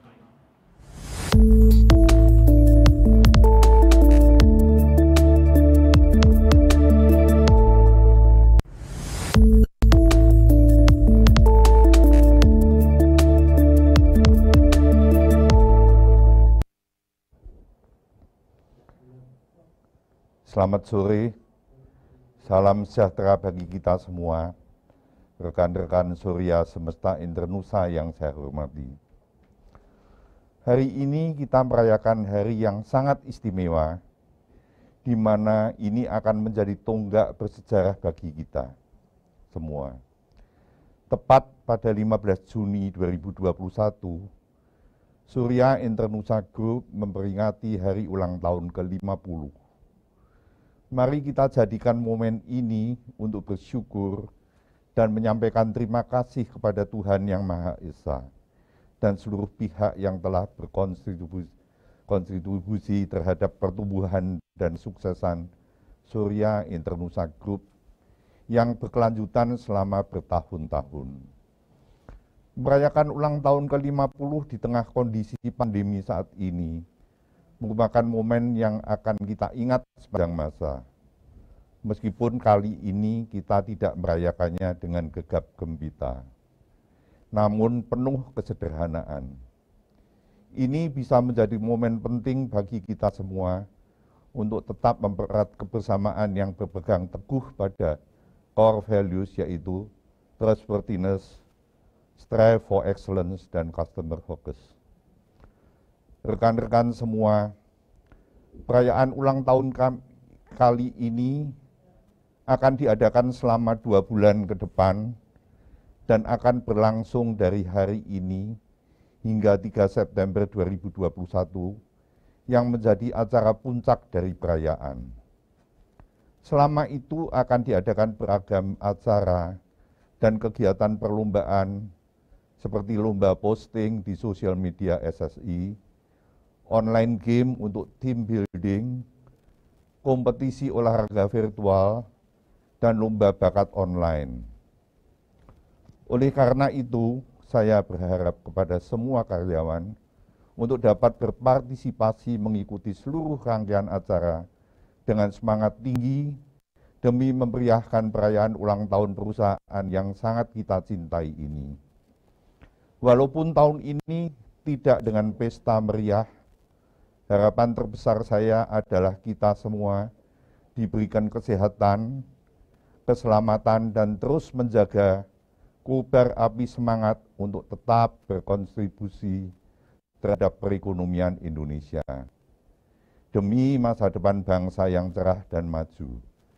Selamat sore, salam sejahtera bagi kita semua, rekan-rekan Surya Semesta Internusa yang saya hormati. Hari ini kita merayakan hari yang sangat istimewa, di mana ini akan menjadi tonggak bersejarah bagi kita semua. Tepat pada 15 Juni 2021, Surya Internusa Group memperingati hari ulang tahun ke-50. Mari kita jadikan momen ini untuk bersyukur dan menyampaikan terima kasih kepada Tuhan Yang Maha Esa dan seluruh pihak yang telah berkontribusi terhadap pertumbuhan dan suksesan Surya Internusa Group yang berkelanjutan selama bertahun-tahun. Merayakan ulang tahun ke-50 di tengah kondisi pandemi saat ini merupakan momen yang akan kita ingat sepanjang masa. Meskipun kali ini kita tidak merayakannya dengan gegap gempita, namun penuh kesederhanaan. Ini bisa menjadi momen penting bagi kita semua untuk tetap mempererat kebersamaan yang berpegang teguh pada core values, yaitu trustworthiness, strive for excellence, dan customer focus. Rekan-rekan semua, perayaan ulang tahun kali ini akan diadakan selama 2 bulan ke depan dan akan berlangsung dari hari ini hingga 3 September 2021 yang menjadi acara puncak dari perayaan. Selama itu akan diadakan beragam acara dan kegiatan perlombaan seperti lomba posting di sosial media SSI, online game untuk team building, kompetisi olahraga virtual, dan lomba bakat online. Oleh karena itu, saya berharap kepada semua karyawan untuk dapat berpartisipasi mengikuti seluruh rangkaian acara dengan semangat tinggi demi memeriahkan perayaan ulang tahun perusahaan yang sangat kita cintai ini. Walaupun tahun ini tidak dengan pesta meriah, harapan terbesar saya adalah kita semua diberikan kesehatan, keselamatan, dan terus menjaga kobar api semangat untuk tetap berkontribusi terhadap perekonomian Indonesia demi masa depan bangsa yang cerah dan maju.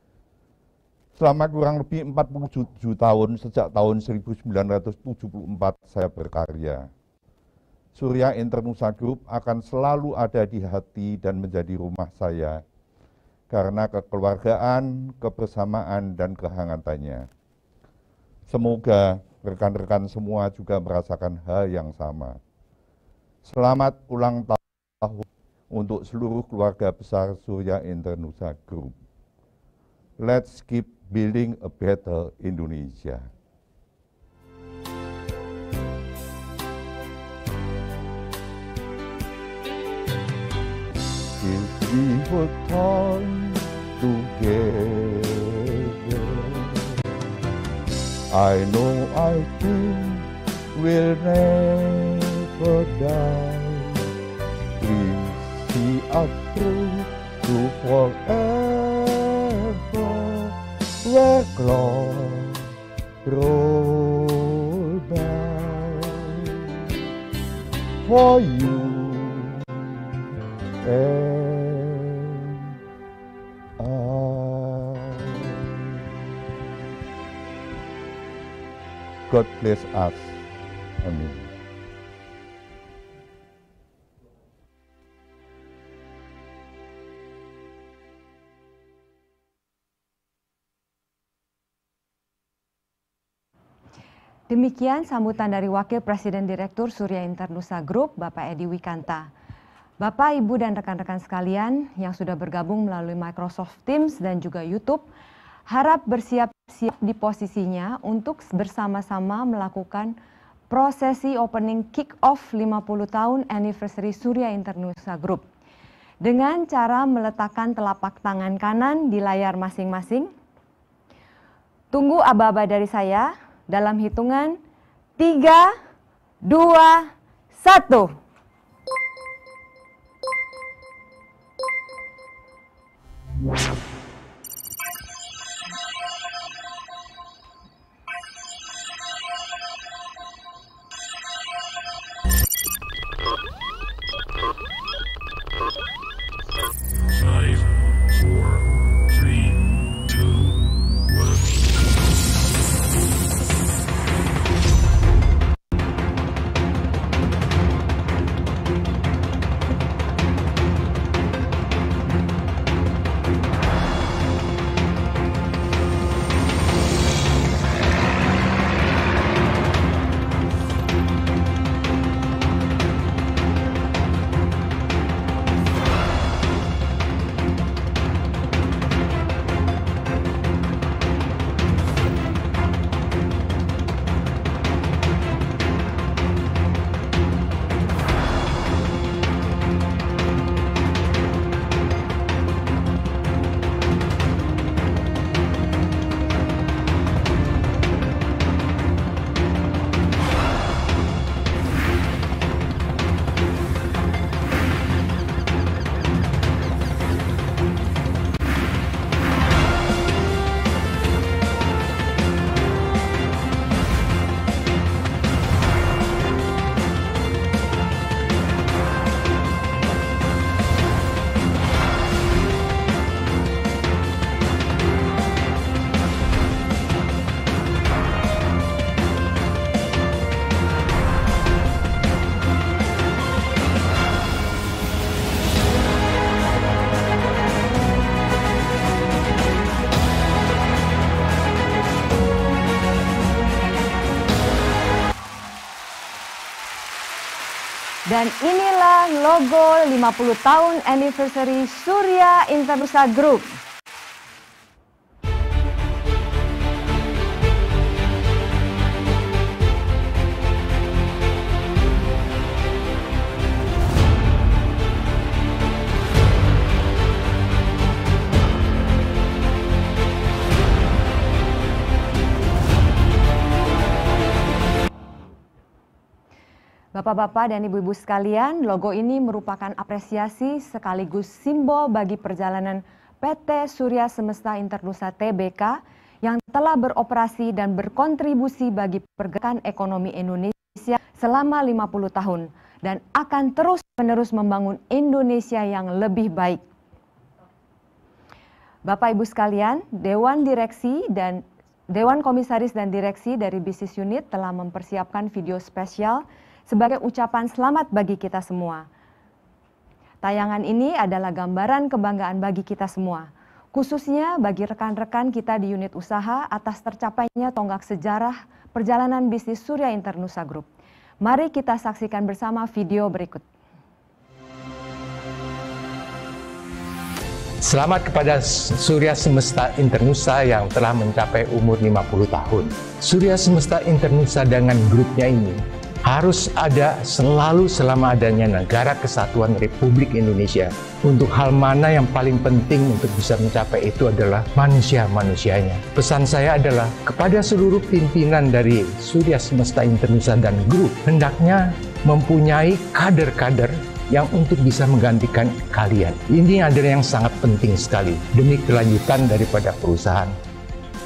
Selama kurang lebih 47 tahun sejak tahun 1974 saya berkarya. Surya Internusa Group akan selalu ada di hati dan menjadi rumah saya karena kekeluargaan, kebersamaan, dan kehangatannya. Semoga rekan-rekan semua juga merasakan hal yang sama. Selamat ulang tahun untuk seluruh keluarga besar Surya Internusa Group. Let's keep building a better Indonesia. If we hold on together, I know I too will never die. Please see us through to forever, where glory roll back for you and I. God bless us. Amin. Demikian sambutan dari Wakil Presiden Direktur Surya Internusa Group, Bapak Edi Wikanta. Bapak, Ibu, dan rekan-rekan sekalian yang sudah bergabung melalui Microsoft Teams dan juga YouTube, harap bersiap-siap di posisinya untuk bersama-sama melakukan prosesi opening kick-off 50 tahun anniversary Surya Internusa Group. Dengan cara meletakkan telapak tangan kanan di layar masing-masing. Tunggu aba-aba dari saya. Dalam hitungan 3, 2, 1. Dan inilah logo 50 tahun anniversary Surya Internusa Group. Bapak-bapak dan ibu-ibu sekalian, logo ini merupakan apresiasi sekaligus simbol bagi perjalanan PT Surya Semesta Internusa Tbk yang telah beroperasi dan berkontribusi bagi pergerakan ekonomi Indonesia selama 50 tahun dan akan terus-menerus membangun Indonesia yang lebih baik. Bapak Ibu sekalian, Dewan Direksi dan Dewan Komisaris dan Direksi dari Bisnis Unit telah mempersiapkan video spesial sebagai ucapan selamat bagi kita semua. Tayangan ini adalah gambaran kebanggaan bagi kita semua, khususnya bagi rekan-rekan kita di unit usaha atas tercapainya tonggak sejarah perjalanan bisnis Surya Internusa Group. Mari kita saksikan bersama video berikut. Selamat kepada Surya Semesta Internusa yang telah mencapai umur 50 tahun. Surya Semesta Internusa dengan grupnya ini harus ada selalu selama adanya Negara Kesatuan Republik Indonesia. Untuk hal mana yang paling penting untuk bisa mencapai itu adalah manusia-manusianya. Pesan saya adalah kepada seluruh pimpinan dari Surya Semesta Internusa dan grup, hendaknya mempunyai kader-kader yang untuk bisa menggantikan kalian. Ini adalah yang sangat penting sekali demi kelanjutan daripada perusahaan.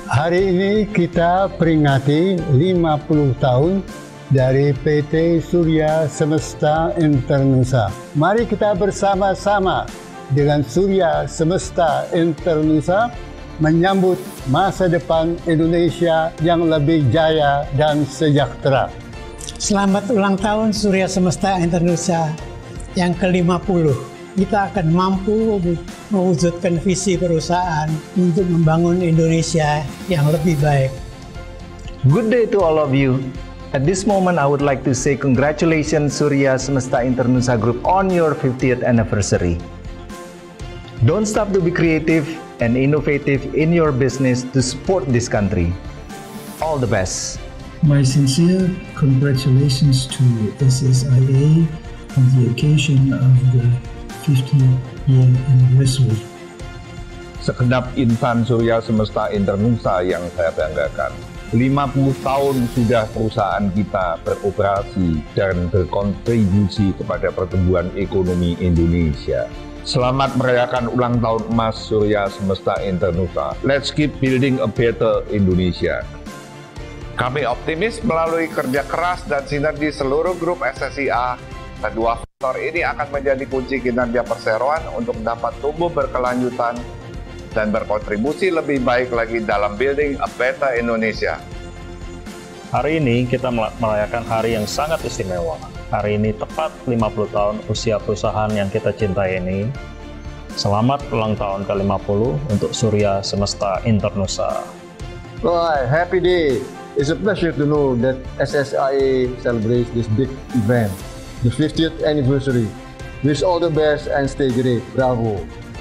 Hari ini kita peringati 50 tahun dari PT Surya Semesta Internusa. Mari kita bersama-sama dengan Surya Semesta Internusa menyambut masa depan Indonesia yang lebih jaya dan sejahtera. Selamat ulang tahun Surya Semesta Internusa yang ke-50. Kita akan mampu mewujudkan visi perusahaan untuk membangun Indonesia yang lebih baik. Good day to all of you. At this moment, I would like to say congratulations Surya Semesta Internusa Group on your 50th anniversary. Don't stop to be creative and innovative in your business to support this country. All the best. My sincere congratulations to SSIA on the occasion of the 50-year anniversary. Segenap insan Surya Semesta Internusa yang saya banggakan. 50 tahun sudah perusahaan kita beroperasi dan berkontribusi kepada pertumbuhan ekonomi Indonesia. Selamat merayakan ulang tahun emas Surya Semesta Internusa. Let's keep building a better Indonesia. Kami optimis melalui kerja keras dan sinergi seluruh grup SSIA, kedua faktor ini akan menjadi kunci kinerja perseroan untuk dapat tumbuh berkelanjutan dan berkontribusi lebih baik lagi dalam building a better Indonesia. Hari ini kita merayakan hari yang sangat istimewa. Hari ini tepat 50 tahun usia perusahaan yang kita cintai ini. Selamat ulang tahun ke-50 untuk Surya Semesta Internusa. Right, happy day. It's a pleasure to know that SSIA celebrates this big event, the 50th anniversary. Wish all the best and stay great. Bravo.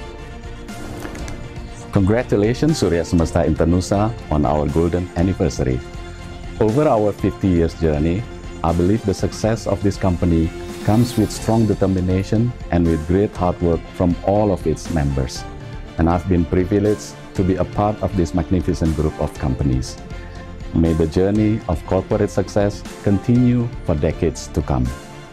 Congratulations Surya Semesta Internusa on our golden anniversary. Over our 50 years journey, I believe the success of this company comes with strong determination and with great hard work from all of its members. And I've been privileged to be a part of this magnificent group of companies. May the journey of corporate success continue for decades to come.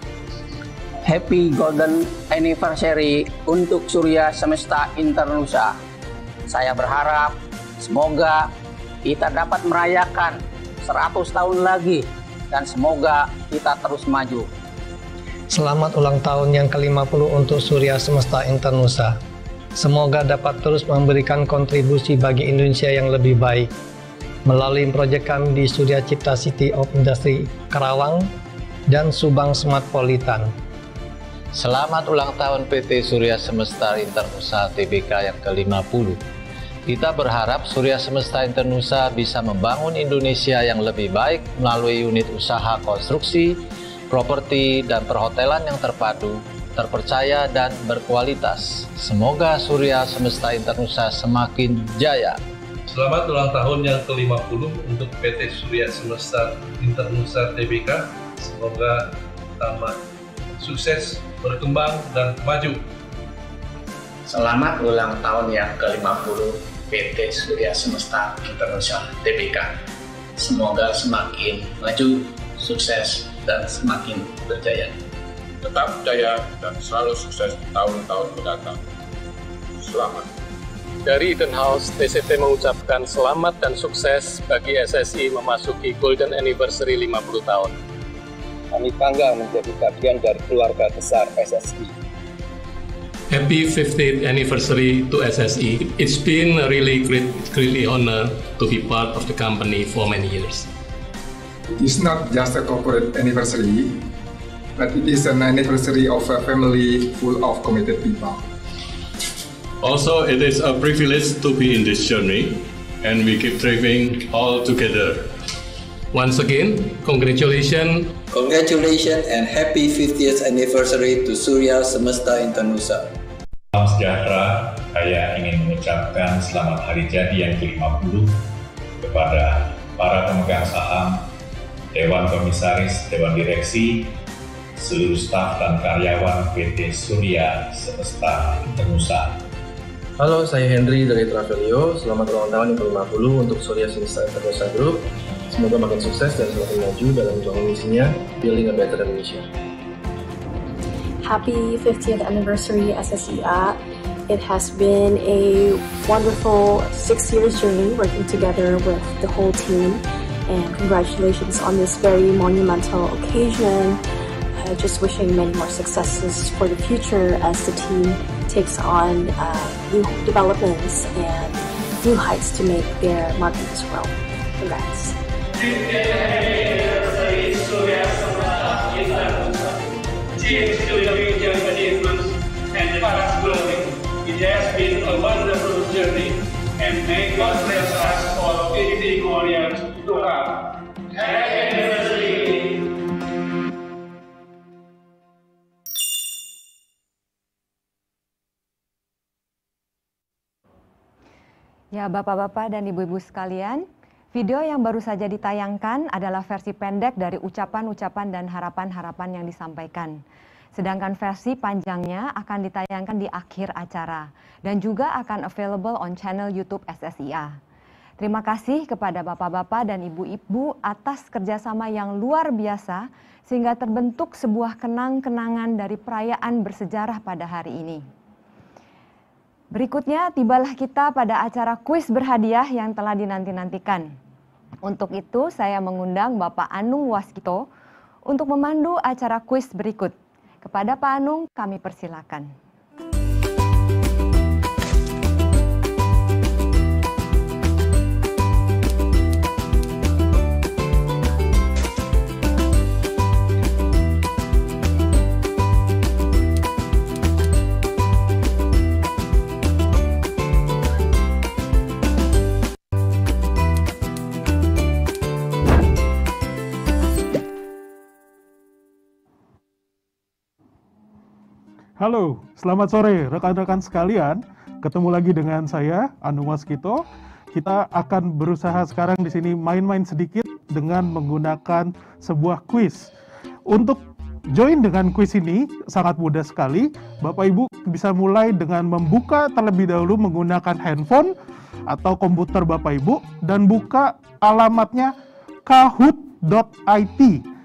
Happy Golden Anniversary untuk Surya Semesta Internusa. Saya berharap semoga kita dapat merayakan 100 tahun lagi dan semoga kita terus maju. Selamat ulang tahun yang ke-50 untuk Surya Semesta Internusa. Semoga dapat terus memberikan kontribusi bagi Indonesia yang lebih baik melalui proyek kami di Surya Cipta City of Industry Karawang dan Subang Smart Politan. Selamat ulang tahun PT Surya Semesta Internusa Tbk yang ke-50. Kita berharap Surya Semesta Internusa bisa membangun Indonesia yang lebih baik melalui unit usaha konstruksi, properti, dan perhotelan yang terpadu, terpercaya, dan berkualitas. Semoga Surya Semesta Internusa semakin jaya. Selamat ulang tahun yang ke-50 untuk PT Surya Semesta Internusa Tbk. Semoga tamat sukses, berkembang, dan maju. Selamat ulang tahun yang ke-50 PT Surya Semesta Internusa Tbk. Semoga semakin maju, sukses, dan semakin berjaya. Tetap jaya dan selalu sukses di tahun-tahun mendatang. Selamat. Dari Eden House, TCT mengucapkan selamat dan sukses bagi SSI memasuki Golden Anniversary 50 tahun. Kami bangga menjadi bagian dari keluarga besar SSI. Happy 50th anniversary to SSI. It's been a really greatly honor to be part of the company for many years. It is not just a corporate anniversary, but it is an anniversary of a family full of committed people. Also, it is a privilege to be in this journey, and we keep thriving all together. Once again, congratulations. Congratulations and happy 50th anniversary to Surya Semesta Internusa. Salam sejahtera, saya ingin mengucapkan selamat hari jadi yang ke-50 kepada para pemegang saham, Dewan Komisaris, Dewan Direksi, seluruh staf dan karyawan PT Surya Semesta Internusa. Halo, saya Henry dari Travelio. Selamat ulang tahun yang ke-50 untuk Surya Semesta Internusa Group. Semoga makin sukses dan semakin maju dalam menjalankan misinya, Building a Better Indonesia. Happy 50th anniversary SSIA. It has been a wonderful 6 years journey working together with the whole team, and congratulations on this very monumental occasion. Just wishing many more successes for the future as the team takes on new developments and new heights to make their mark in this world. Congrats. It has been a wonderful journey, and may God bless us for 50 more years to come. Happy anniversary! Ya, Bapak-Bapak dan Ibu-Ibu sekalian, video yang baru saja ditayangkan adalah versi pendek dari ucapan-ucapan dan harapan-harapan yang disampaikan. Sedangkan versi panjangnya akan ditayangkan di akhir acara dan juga akan available on channel YouTube SSIA. Terima kasih kepada Bapak-Bapak dan Ibu-Ibu atas kerjasama yang luar biasa sehingga terbentuk sebuah kenang-kenangan dari perayaan bersejarah pada hari ini. Berikutnya, tibalah kita pada acara kuis berhadiah yang telah dinanti-nantikan. Untuk itu, saya mengundang Bapak Anung Waskito untuk memandu acara kuis berikut. Kepada Pak Anung, kami persilakan. Halo, selamat sore rekan-rekan sekalian. Ketemu lagi dengan saya, Anung Waskito. Kita akan berusaha sekarang di sini main-main sedikit dengan menggunakan sebuah kuis. Untuk join dengan kuis ini sangat mudah sekali. Bapak Ibu bisa mulai dengan membuka terlebih dahulu menggunakan handphone atau komputer Bapak Ibu dan buka alamatnya kahoot.it.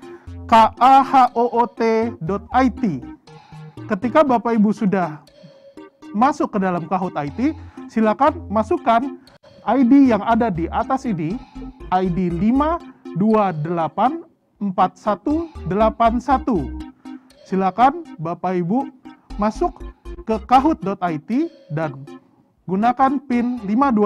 kahoot.it. Ketika Bapak Ibu sudah masuk ke dalam Kahoot IT, silakan masukkan ID yang ada di atas ini, ID 5284181. Silakan Bapak Ibu masuk ke kahoot.it dan gunakan PIN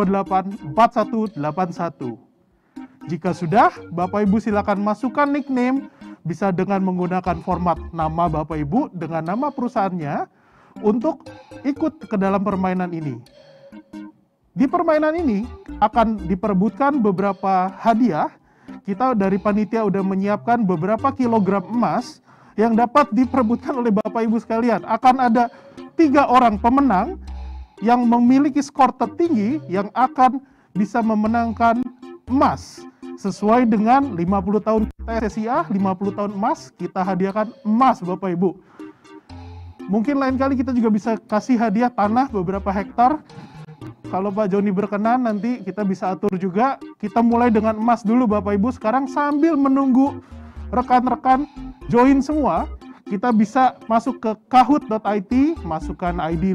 5284181. Jika sudah, Bapak Ibu silakan masukkan nickname, bisa dengan menggunakan format nama Bapak Ibu dengan nama perusahaannya untuk ikut ke dalam permainan ini. Di permainan ini akan diperebutkan beberapa hadiah. Kita dari panitia udah menyiapkan beberapa kilogram emas yang dapat diperebutkan oleh Bapak Ibu sekalian. Akan ada 3 orang pemenang yang memiliki skor tertinggi yang akan bisa memenangkan emas. Sesuai dengan 50 tahun SSIA, 50 tahun emas, kita hadiahkan emas Bapak Ibu. Mungkin lain kali kita juga bisa kasih hadiah tanah beberapa hektar. Kalau Pak Joni berkenan, nanti kita bisa atur juga. Kita mulai dengan emas dulu Bapak Ibu. Sekarang sambil menunggu rekan-rekan join semua, kita bisa masuk ke kahoot.it, masukkan ID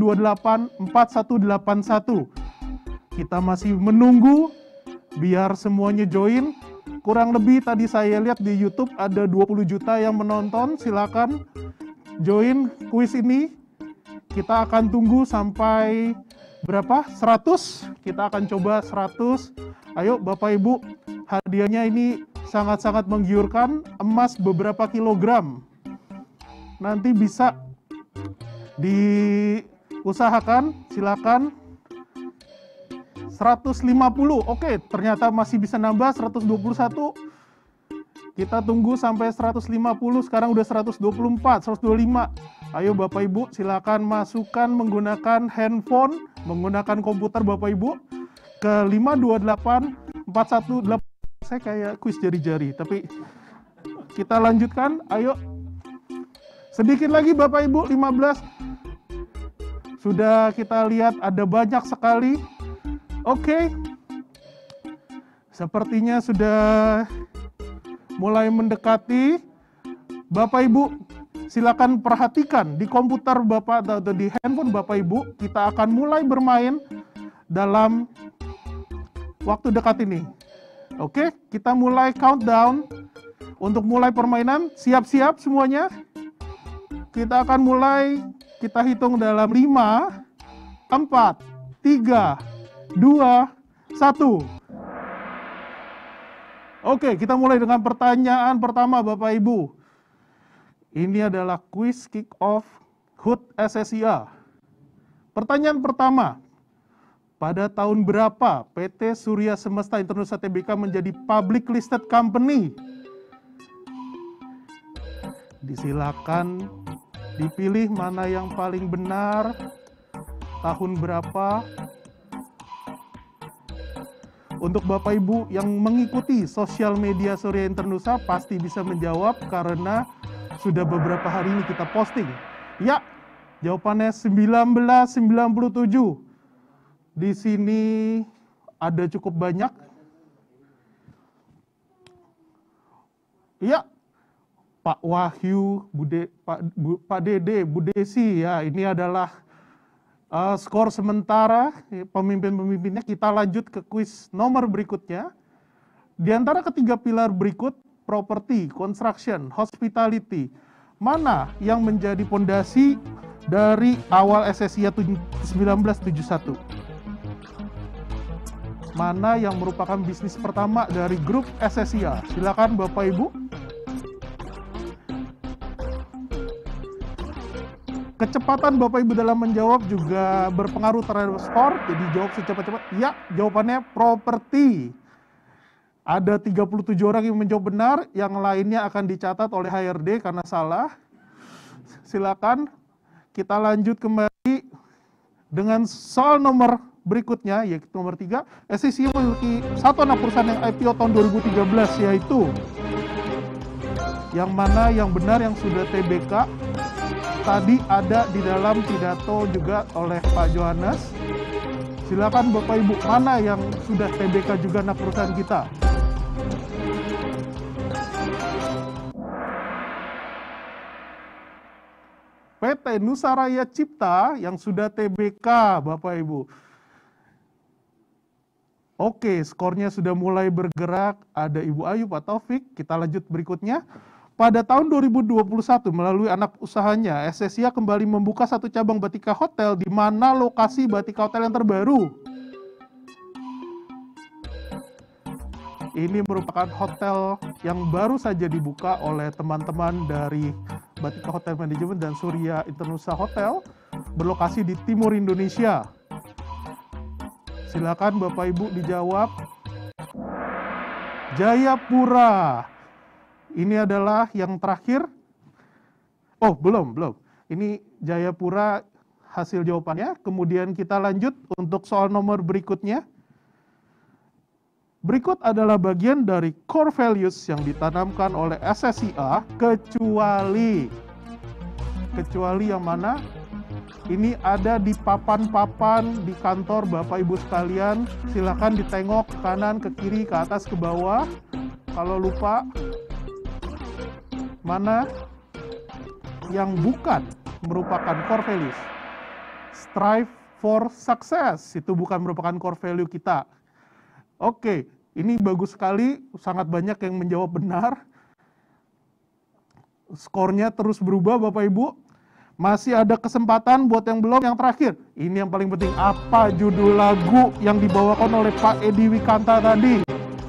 5284181. Kita masih menunggu biar semuanya join. Kurang lebih tadi saya lihat di YouTube ada 20 juta yang menonton. Silakan join kuis ini. Kita akan tunggu sampai berapa? 100. Kita akan coba 100. Ayo Bapak Ibu, hadiahnya ini sangat-sangat menggiurkan, emas beberapa kilogram. Nanti bisa diusahakan, silakan. 150, oke, ternyata masih bisa nambah 121. Kita tunggu sampai 150, sekarang udah 124, 125. Ayo Bapak Ibu, silakan masukkan menggunakan handphone, menggunakan komputer Bapak Ibu ke 5284181. Saya kayak kuis jari-jari, tapi kita lanjutkan. Ayo, sedikit lagi Bapak Ibu, 15. Sudah kita lihat ada banyak sekali. Oke, sepertinya sudah mulai mendekati. Bapak Ibu, silakan perhatikan di komputer Bapak atau di handphone Bapak Ibu. Kita akan mulai bermain dalam waktu dekat ini. Oke, kita mulai countdown untuk mulai permainan. Siap-siap semuanya. Kita akan mulai, kita hitung dalam 5, 4, 3, 2, 1. Oke, kita mulai dengan pertanyaan pertama Bapak Ibu. Ini adalah quiz kick off HUT SSIA. Pertanyaan pertama, pada tahun berapa PT Surya Semesta Internusa Tbk menjadi public listed company? Disilakan dipilih mana yang paling benar, tahun berapa. Untuk Bapak Ibu yang mengikuti sosial media Surya Internusa pasti bisa menjawab karena sudah beberapa hari ini kita posting. Ya, jawabannya 1997. Di sini ada cukup banyak. Ya, Pak Wahyu, Pak Dede, Bu Desi, ya ini adalah skor sementara pemimpin-pemimpinnya. Kita lanjut ke kuis nomor berikutnya. Di antara ketiga pilar berikut, property, construction, hospitality, mana yang menjadi pondasi dari awal SSIA 1971? Mana yang merupakan bisnis pertama dari grup SSIA? Silakan Bapak Ibu. Kecepatan Bapak Ibu dalam menjawab juga berpengaruh terhadap skor, jadi jawab secepat-cepat. Ya, jawabannya properti. Ada 37 orang yang menjawab benar, yang lainnya akan dicatat oleh HRD karena salah. Silakan kita lanjut kembali dengan soal nomor berikutnya, yaitu nomor 3. SSIA memiliki satu anak perusahaan yang IPO tahun 2013, yaitu yang mana yang benar yang sudah TBK. Tadi ada di dalam pidato juga oleh Pak Johannes. Silakan Bapak Ibu, mana yang sudah TBK juga anak perusahaan kita? PT Nusaraya Cipta yang sudah TBK, Bapak Ibu. Oke, skornya sudah mulai bergerak. Ada Ibu Ayu, Pak Taufik. Kita lanjut berikutnya. Pada tahun 2021, melalui anak usahanya, SSIA kembali membuka satu cabang Batika Hotel. Di mana lokasi Batika Hotel yang terbaru? Ini merupakan hotel yang baru saja dibuka oleh teman-teman dari Batika Hotel Management dan Surya Internusa Hotel, berlokasi di timur Indonesia. Silakan Bapak Ibu dijawab. Jayapura. Ini adalah yang terakhir. Oh, belum. Ini Jayapura hasil jawabannya. Kemudian kita lanjut untuk soal nomor berikutnya. Berikut adalah bagian dari core values yang ditanamkan oleh SSIA, kecuali yang mana? Ini ada di papan-papan di kantor Bapak Ibu sekalian. Silakan ditengok ke kanan, ke kiri, ke atas, ke bawah. Kalau lupa, mana yang bukan merupakan core values. Strive for success, itu bukan merupakan core value kita. Oke, ini bagus sekali, sangat banyak yang menjawab benar. Skornya terus berubah Bapak Ibu. Masih ada kesempatan buat yang belum, yang terakhir. Ini yang paling penting, apa judul lagu yang dibawakan oleh Pak Edi Wikanta tadi?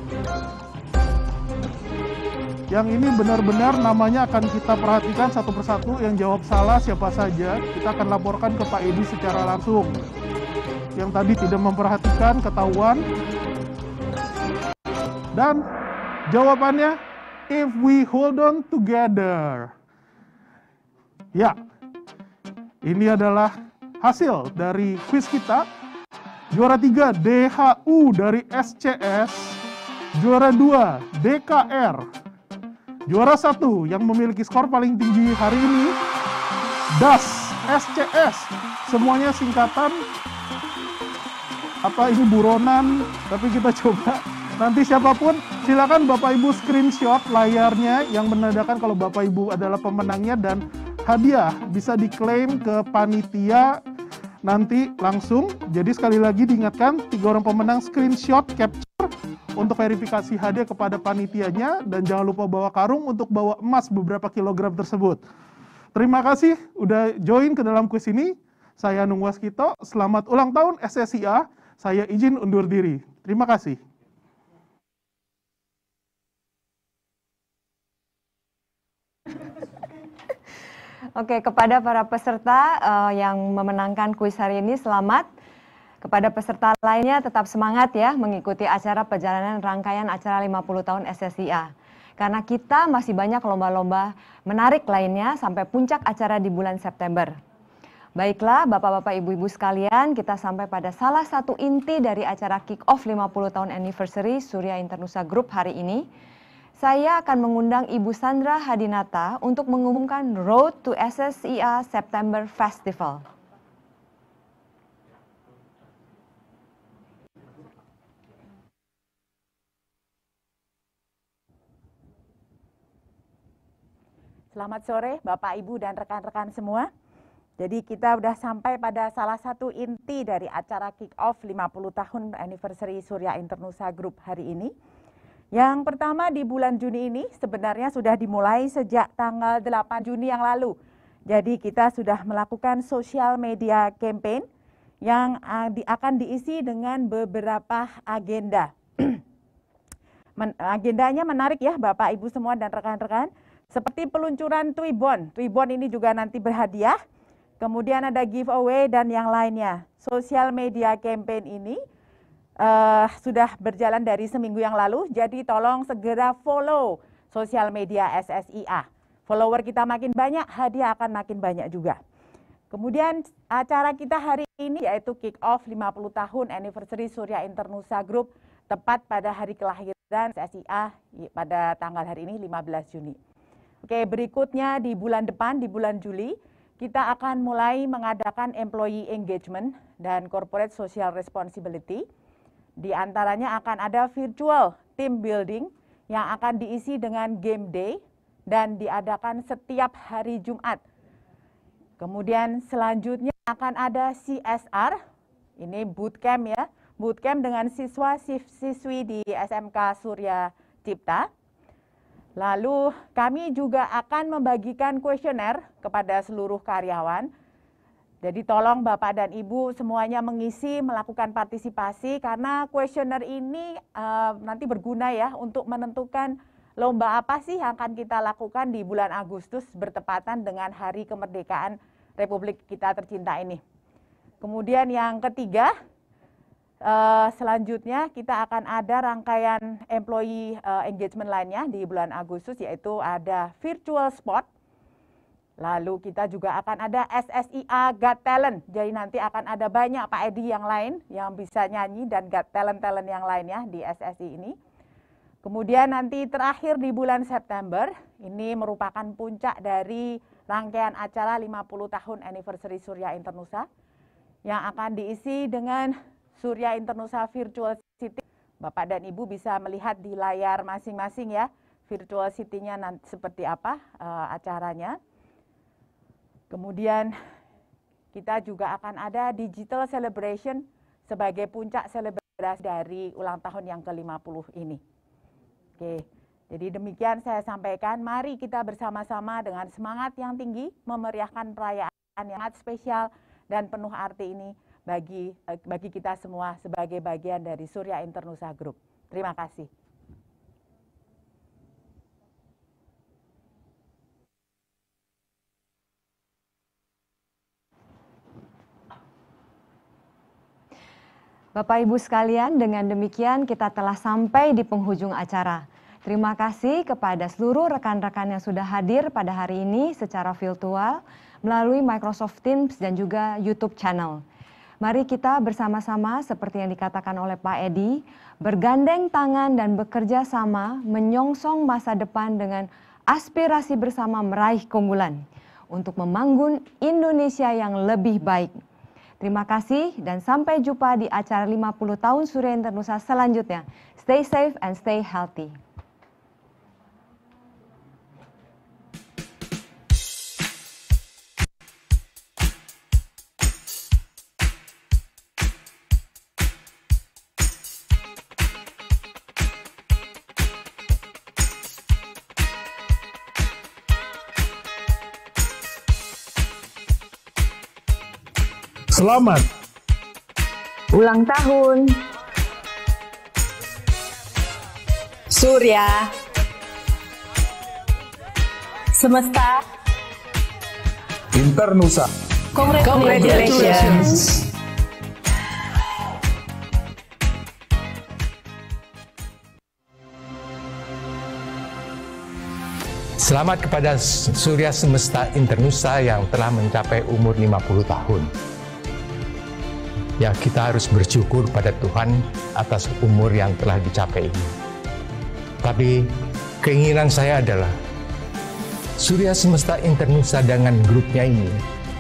Yang ini benar-benar namanya akan kita perhatikan satu persatu. Yang jawab salah siapa saja, kita akan laporkan ke Pak Edi secara langsung. Yang tadi tidak memperhatikan, ketahuan. Dan jawabannya, if we hold on together. Ya, ini adalah hasil dari quiz kita. Juara 3 DHU dari SCS. Juara 2 DKR. Juara 1 yang memiliki skor paling tinggi hari ini, DAS SCS. Semuanya singkatan. Apa ini buronan? Tapi kita coba. Nanti siapapun, silakan Bapak Ibu screenshot layarnya yang menandakan kalau Bapak Ibu adalah pemenangnya dan hadiah bisa diklaim ke panitia nanti langsung. Jadi sekali lagi diingatkan, 3 orang pemenang screenshot capture untuk verifikasi hadiah kepada panitianya, dan jangan lupa bawa karung untuk bawa emas beberapa kilogram tersebut. Terima kasih udah join ke dalam kuis ini. Saya Nung Waskito, selamat ulang tahun SSIA. Saya izin undur diri. Terima kasih. Oke, kepada para peserta yang memenangkan kuis hari ini, selamat. Kepada peserta lainnya, tetap semangat ya mengikuti acara perjalanan rangkaian acara 50 tahun SSIA. Karena kita masih banyak lomba-lomba menarik lainnya sampai puncak acara di bulan September. Baiklah, Bapak-Bapak, Ibu-Ibu sekalian, kita sampai pada salah satu inti dari acara kick-off 50 tahun anniversary Surya Internusa Group hari ini. Saya akan mengundang Ibu Sandra Hadinata untuk mengumumkan Road to SSIA September Festival. Selamat sore Bapak, Ibu, dan rekan-rekan semua. Jadi kita sudah sampai pada salah satu inti dari acara kick-off 50 tahun anniversary Surya Internusa Group hari ini. Yang pertama di bulan Juni ini sebenarnya sudah dimulai sejak tanggal 8 Juni yang lalu. Jadi kita sudah melakukan social media campaign yang akan diisi dengan beberapa agenda. Agendanya menarik ya Bapak, Ibu semua dan rekan-rekan. Seperti peluncuran Twibbon. Twibbon ini juga nanti berhadiah. Kemudian ada giveaway dan yang lainnya. Social media campaign ini sudah berjalan dari seminggu yang lalu, jadi tolong segera follow sosial media SSIA. Follower kita makin banyak, hadiah akan makin banyak juga. Kemudian acara kita hari ini yaitu kick off 50 tahun anniversary Surya Internusa Group, tepat pada hari kelahiran SSIA pada tanggal hari ini 15 Juni. Oke, berikutnya di bulan depan, di bulan Juli, kita akan mulai mengadakan employee engagement dan corporate social responsibility. Di antaranya akan ada virtual team building yang akan diisi dengan game day dan diadakan setiap hari Jumat. Kemudian selanjutnya akan ada CSR, ini bootcamp ya, bootcamp dengan siswa-siswi di SMK Surya Cipta. Lalu kami juga akan membagikan kuesioner kepada seluruh karyawan. Jadi tolong Bapak dan Ibu semuanya mengisi, melakukan partisipasi karena kuesioner ini nanti berguna ya untuk menentukan lomba apa sih yang akan kita lakukan di bulan Agustus bertepatan dengan Hari Kemerdekaan Republik kita tercinta ini. Kemudian yang ketiga, selanjutnya kita akan ada rangkaian employee engagement lainnya di bulan Agustus, yaitu ada virtual spot. Lalu kita juga akan ada SSIA Got Talent. Jadi nanti akan ada banyak Pak Edi yang lain yang bisa nyanyi dan Got Talent-talent yang lainnya di SSI ini. Kemudian nanti terakhir di bulan September, ini merupakan puncak dari rangkaian acara 50 tahun anniversary Surya Internusa yang akan diisi dengan Surya Internusa Virtual City. Bapak dan Ibu bisa melihat di layar masing-masing ya, Virtual City-nya seperti apa acaranya. Kemudian kita juga akan ada digital celebration sebagai puncak selebrasi dari ulang tahun yang ke-50 ini. Oke, jadi demikian saya sampaikan, mari kita bersama-sama dengan semangat yang tinggi memeriahkan perayaan yang sangat spesial dan penuh arti ini bagi kita semua sebagai bagian dari Surya Internusa Group. Terima kasih. Bapak Ibu sekalian, dengan demikian kita telah sampai di penghujung acara. Terima kasih kepada seluruh rekan-rekan yang sudah hadir pada hari ini secara virtual melalui Microsoft Teams dan juga YouTube channel. Mari kita bersama-sama seperti yang dikatakan oleh Pak Edi, bergandeng tangan dan bekerja sama menyongsong masa depan dengan aspirasi bersama meraih keunggulan untuk membangun Indonesia yang lebih baik. Terima kasih dan sampai jumpa di acara 50 tahun Surya Internusa selanjutnya. Stay safe and stay healthy. Selamat ulang tahun Surya Semesta Internusa. Congratulations. Selamat kepada Surya Semesta Internusa yang telah mencapai umur 50 tahun. Ya, kita harus bersyukur pada Tuhan atas umur yang telah dicapai ini. Tapi keinginan saya adalah Surya Semesta Internusa dengan grupnya ini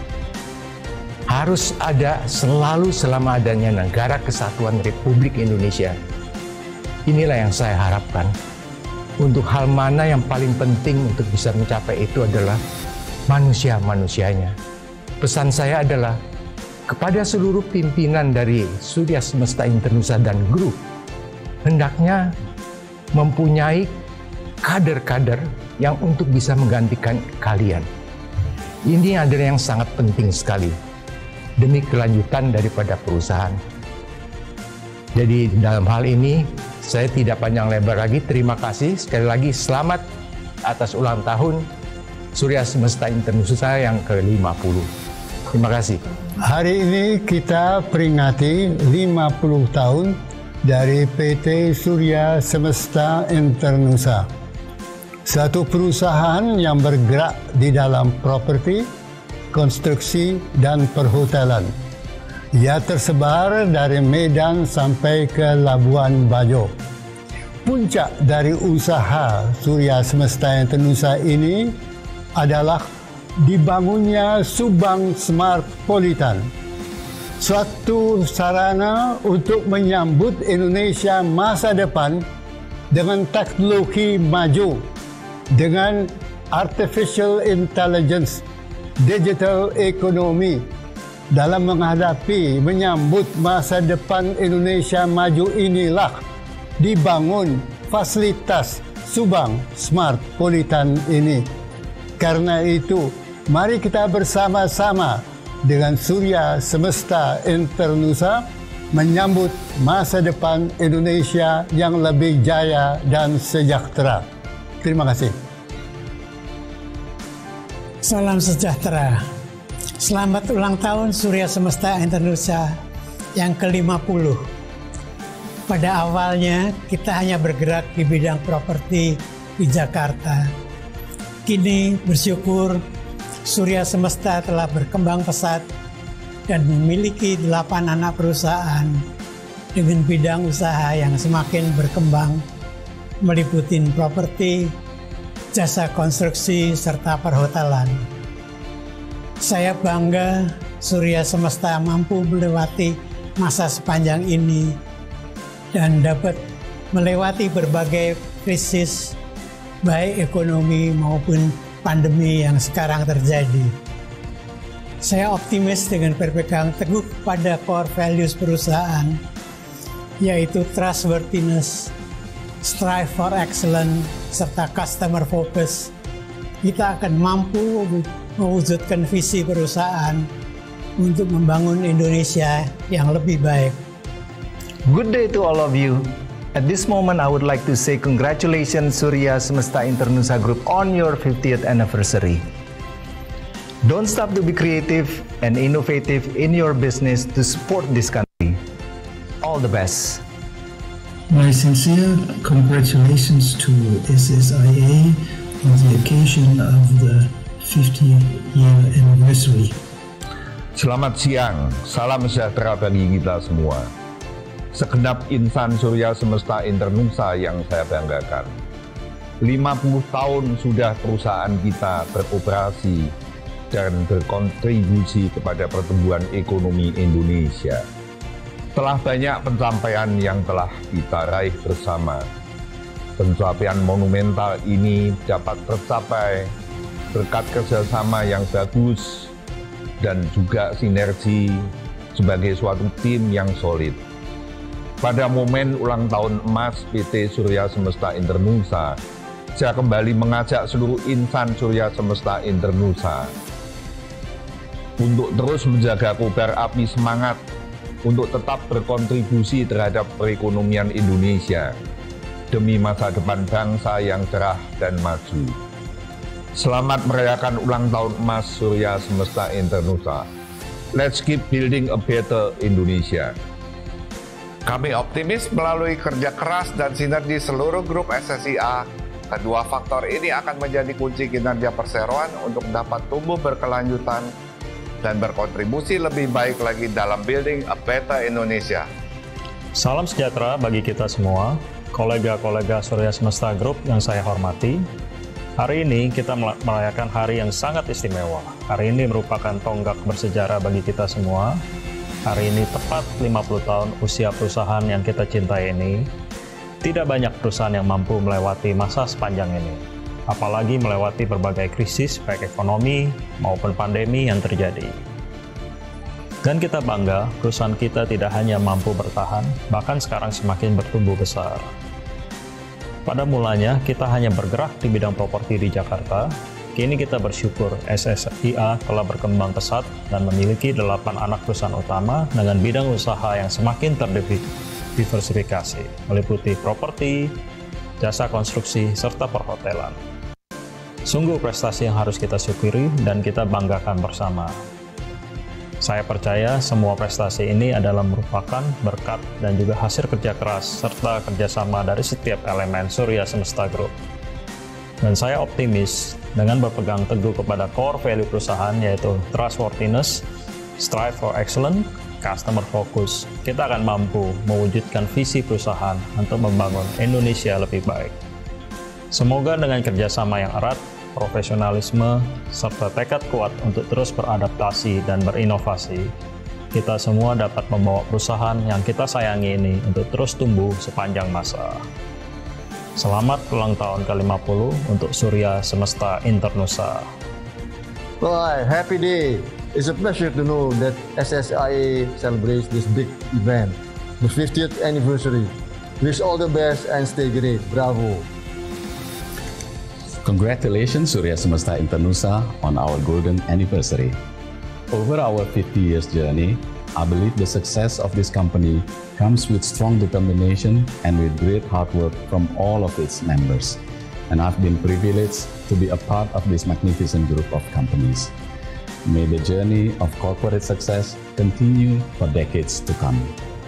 harus ada selalu selama adanya Negara Kesatuan Republik Indonesia. Inilah yang saya harapkan. Untuk hal mana yang paling penting untuk bisa mencapai itu adalah manusia-manusianya. Pesan saya adalah kepada seluruh pimpinan dari Surya Semesta Internusa dan grup, hendaknya mempunyai kader-kader yang untuk bisa menggantikan kalian. Ini adalah yang sangat penting sekali demi kelanjutan daripada perusahaan. Jadi dalam hal ini saya tidak panjang lebar lagi. Terima kasih sekali lagi. Selamat atas ulang tahun Surya Semesta Internusa yang ke-50. Terima kasih. Hari ini kita peringati 50 tahun dari PT Surya Semesta Internusa. Satu perusahaan yang bergerak di dalam properti, konstruksi, dan perhotelan. Ia tersebar dari Medan sampai ke Labuan Bajo. Puncak dari usaha Surya Semesta Internusa ini adalah dibangunnya Subang Smart Politan, suatu sarana untuk menyambut Indonesia masa depan dengan teknologi maju, dengan artificial intelligence, digital economy. Dalam menghadapi, menyambut masa depan Indonesia maju inilah dibangun fasilitas Subang Smart Politan ini. Karena itu, mari kita bersama-sama dengan Surya Semesta Internusa menyambut masa depan Indonesia yang lebih jaya dan sejahtera. Terima kasih. Salam sejahtera. Selamat ulang tahun Surya Semesta Internusa yang ke-50. Pada awalnya kita hanya bergerak di bidang properti di Jakarta. Kini bersyukur Surya Semesta telah berkembang pesat dan memiliki 8 anak perusahaan dengan bidang usaha yang semakin berkembang, meliputi properti, jasa konstruksi, serta perhotelan. Saya bangga Surya Semesta mampu melewati masa sepanjang ini dan dapat melewati berbagai krisis, baik ekonomi maupun pandemi yang sekarang terjadi. Saya optimis dengan berpegang teguh pada core values perusahaan, yaitu trustworthiness, strive for excellence, serta customer focus. Kita akan mampu mewujudkan visi perusahaan untuk membangun Indonesia yang lebih baik. Good day to all of you. At this moment, I would like to say congratulations Surya Semesta Internusa Group on your 50th anniversary. Don't stop to be creative and innovative in your business to support this country. All the best. My sincere congratulations to SSIA on the occasion of the 50-year anniversary. Selamat siang, salam sejahtera bagi kita semua. Segenap insan Surya Semesta Internusa yang saya banggakan. 50 tahun sudah perusahaan kita beroperasi dan berkontribusi kepada pertumbuhan ekonomi Indonesia. Telah banyak pencapaian yang telah kita raih bersama. Pencapaian monumental ini dapat tercapai berkat kerjasama yang bagus dan juga sinergi sebagai suatu tim yang solid. Pada momen ulang tahun emas PT Surya Semesta Internusa, saya kembali mengajak seluruh insan Surya Semesta Internusa untuk terus menjaga kobar api semangat untuk tetap berkontribusi terhadap perekonomian Indonesia demi masa depan bangsa yang cerah dan maju. Selamat merayakan ulang tahun emas Surya Semesta Internusa. Let's keep building a better Indonesia. Kami optimis melalui kerja keras dan sinergi seluruh grup SSIA, kedua faktor ini akan menjadi kunci kinerja perseroan untuk dapat tumbuh berkelanjutan dan berkontribusi lebih baik lagi dalam building a better Indonesia. Salam sejahtera bagi kita semua, kolega-kolega Surya Semesta Group yang saya hormati. Hari ini kita merayakan hari yang sangat istimewa. Hari ini merupakan tonggak bersejarah bagi kita semua. Hari ini tepat 50 tahun usia perusahaan yang kita cintai ini. Tidak banyak perusahaan yang mampu melewati masa sepanjang ini, apalagi melewati berbagai krisis baik ekonomi maupun pandemi yang terjadi. Dan kita bangga perusahaan kita tidak hanya mampu bertahan, bahkan sekarang semakin bertumbuh besar. Pada mulanya kita hanya bergerak di bidang properti di Jakarta. Kini kita bersyukur SSIA telah berkembang pesat dan memiliki 8 anak perusahaan utama dengan bidang usaha yang semakin terdiversifikasi, meliputi properti, jasa konstruksi, serta perhotelan. Sungguh prestasi yang harus kita syukuri dan kita banggakan bersama. Saya percaya semua prestasi ini adalah merupakan berkat dan juga hasil kerja keras serta kerjasama dari setiap elemen Surya Semesta Group. Dan saya optimis dengan berpegang teguh kepada core value perusahaan yaitu trustworthiness, strive for excellence, customer focus, kita akan mampu mewujudkan visi perusahaan untuk membangun Indonesia lebih baik. Semoga dengan kerjasama yang erat, profesionalisme, serta tekad kuat untuk terus beradaptasi dan berinovasi, kita semua dapat membawa perusahaan yang kita sayangi ini untuk terus tumbuh sepanjang masa. Selamat ulang tahun ke-50 untuk Surya Semesta Internusa. Well, happy day. It's a pleasure to know that SSIA celebrates this big event, the 50th anniversary. Wish all the best and stay great. Bravo. Congratulations Surya Semesta Internusa on our golden anniversary. Over our 50 years journey, I believe the success of this company comes with strong determination and with great hard work from all of its members. And I've been privileged to be a part of this magnificent group of companies. May the journey of corporate success continue for decades to come.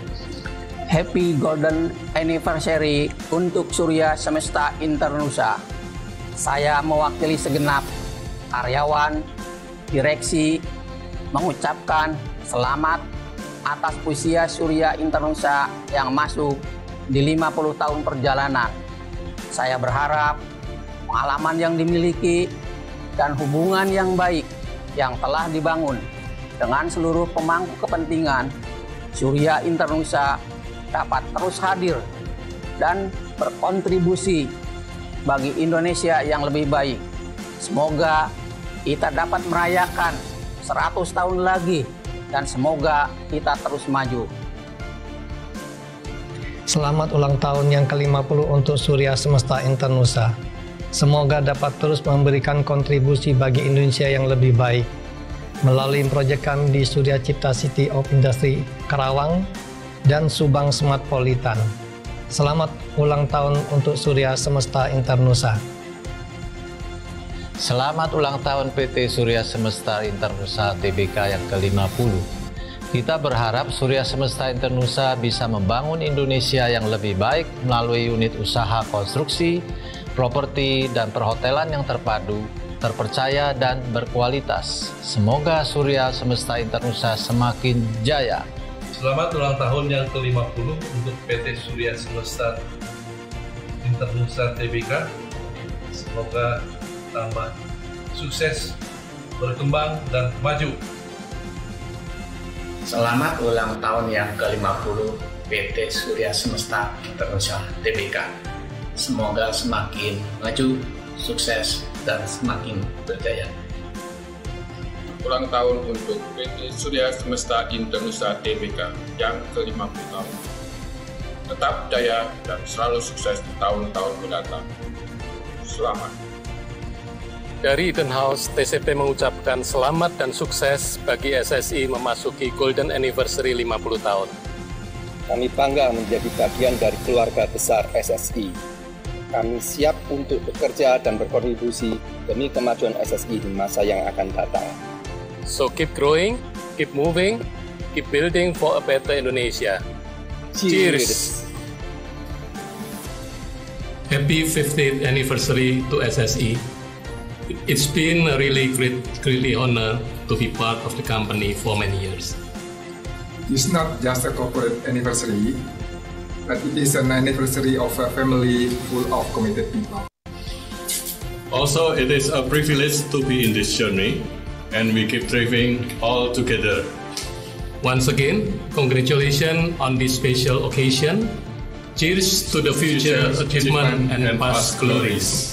Happy Golden Anniversary untuk Surya Semesta Internusa. Saya mewakili segenap karyawan, direksi, mengucapkan selamat atas usia Surya Internusa yang masuk di 50 tahun perjalanan. Saya berharap pengalaman yang dimiliki dan hubungan yang baik yang telah dibangun dengan seluruh pemangku kepentingan Surya Internusa dapat terus hadir dan berkontribusi bagi Indonesia yang lebih baik. Semoga kita dapat merayakan 100 tahun lagi dan semoga kita terus maju. Selamat ulang tahun yang ke-50 untuk Surya Semesta Internusa. Semoga dapat terus memberikan kontribusi bagi Indonesia yang lebih baik melalui proyek kami di Surya Cipta City of Industry Karawang dan Subang Smart Politan. Selamat ulang tahun untuk Surya Semesta Internusa. Selamat ulang tahun PT Surya Semesta Internusa Tbk yang ke-50. Kita berharap Surya Semesta Internusa bisa membangun Indonesia yang lebih baik melalui unit usaha konstruksi, properti, dan perhotelan yang terpadu, terpercaya, dan berkualitas. Semoga Surya Semesta Internusa semakin jaya. Selamat ulang tahun yang ke-50 untuk PT Surya Semesta Internusa Tbk. Semoga tambah sukses, berkembang, dan maju. Selamat ulang tahun yang ke-50 PT Surya Semesta Internusa Tbk. Semoga semakin maju, sukses, dan semakin berjaya. Ulang tahun untuk PT Surya Semesta Internusa Tbk yang ke-50 tahun. Tetap jaya dan selalu sukses di tahun-tahun mendatang. Selamat. Dari Eden House, TCP mengucapkan selamat dan sukses bagi SSI memasuki Golden Anniversary 50 tahun. Kami bangga menjadi bagian dari keluarga besar SSI. Kami siap untuk bekerja dan berkontribusi demi kemajuan SSI di masa yang akan datang. So keep growing, keep moving, keep building for a better Indonesia. Cheers! Happy 50th anniversary to SSI. It's been a really greatly honor to be part of the company for many years. It's not just a corporate anniversary, but it is an anniversary of a family full of committed people. Also, it is a privilege to be in this journey, and we keep thriving all together. Once again, congratulations on this special occasion. Cheers to the future achievement and past glories.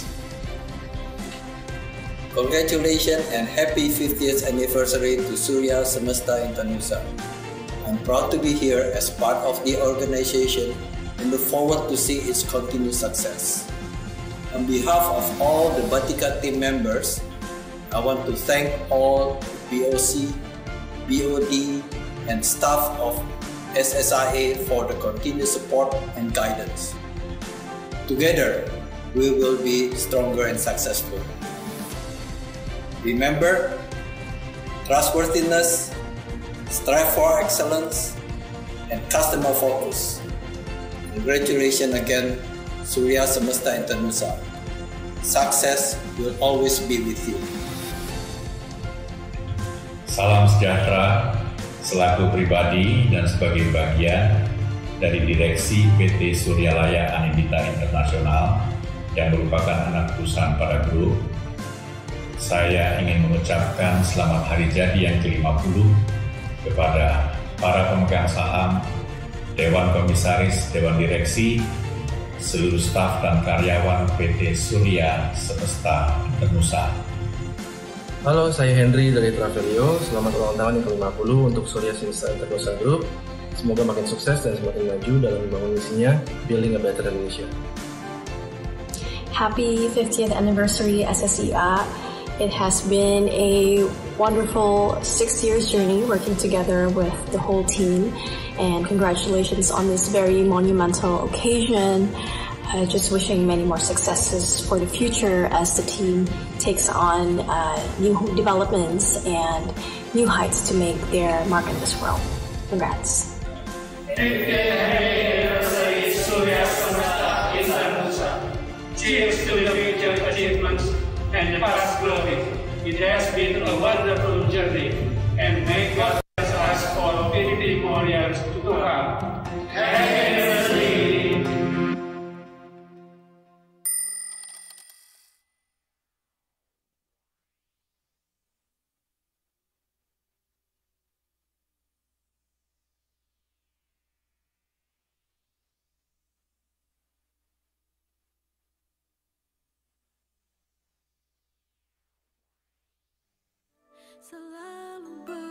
Congratulations and happy 50th anniversary to Surya Semesta Intanusa. I'm proud to be here as part of the organization and look forward to see its continued success. On behalf of all the Batika team members, I want to thank all BOC, BOD, and staff of SSIA for the continued support and guidance. Together, we will be stronger and successful. Remember, trustworthiness, strive for excellence, and customer focus. Congratulations again, Surya Semesta Intanusa. Success will always be with you. Salam sejahtera selaku pribadi dan sebagai bagian dari direksi PT Suryalaya Anindita Internasional yang merupakan anak perusahaan Para Group. Saya ingin mengucapkan selamat hari jadi yang ke-50 kepada para pemegang saham, Dewan Komisaris, Dewan Direksi, seluruh staf dan karyawan PT Surya Semesta Intanusa. Halo, saya Henry dari Travelio. Selamat ulang tahun yang ke-50 untuk Surya Semesta Intanusa Group. Semoga makin sukses dan semakin maju dalam membangun misinya, Building a Better Indonesia. Happy 50th anniversary SSIA. It has been a wonderful 6 years journey working together with the whole team, and congratulations on this very monumental occasion. Just wishing many more successes for the future as the team takes on new developments and new heights to make their mark in this world. Congrats. Cheers to the future achievements and the past glory. It has been a wonderful journey, and may God bless us for 50 more years to come. Happy anniversary! Selalu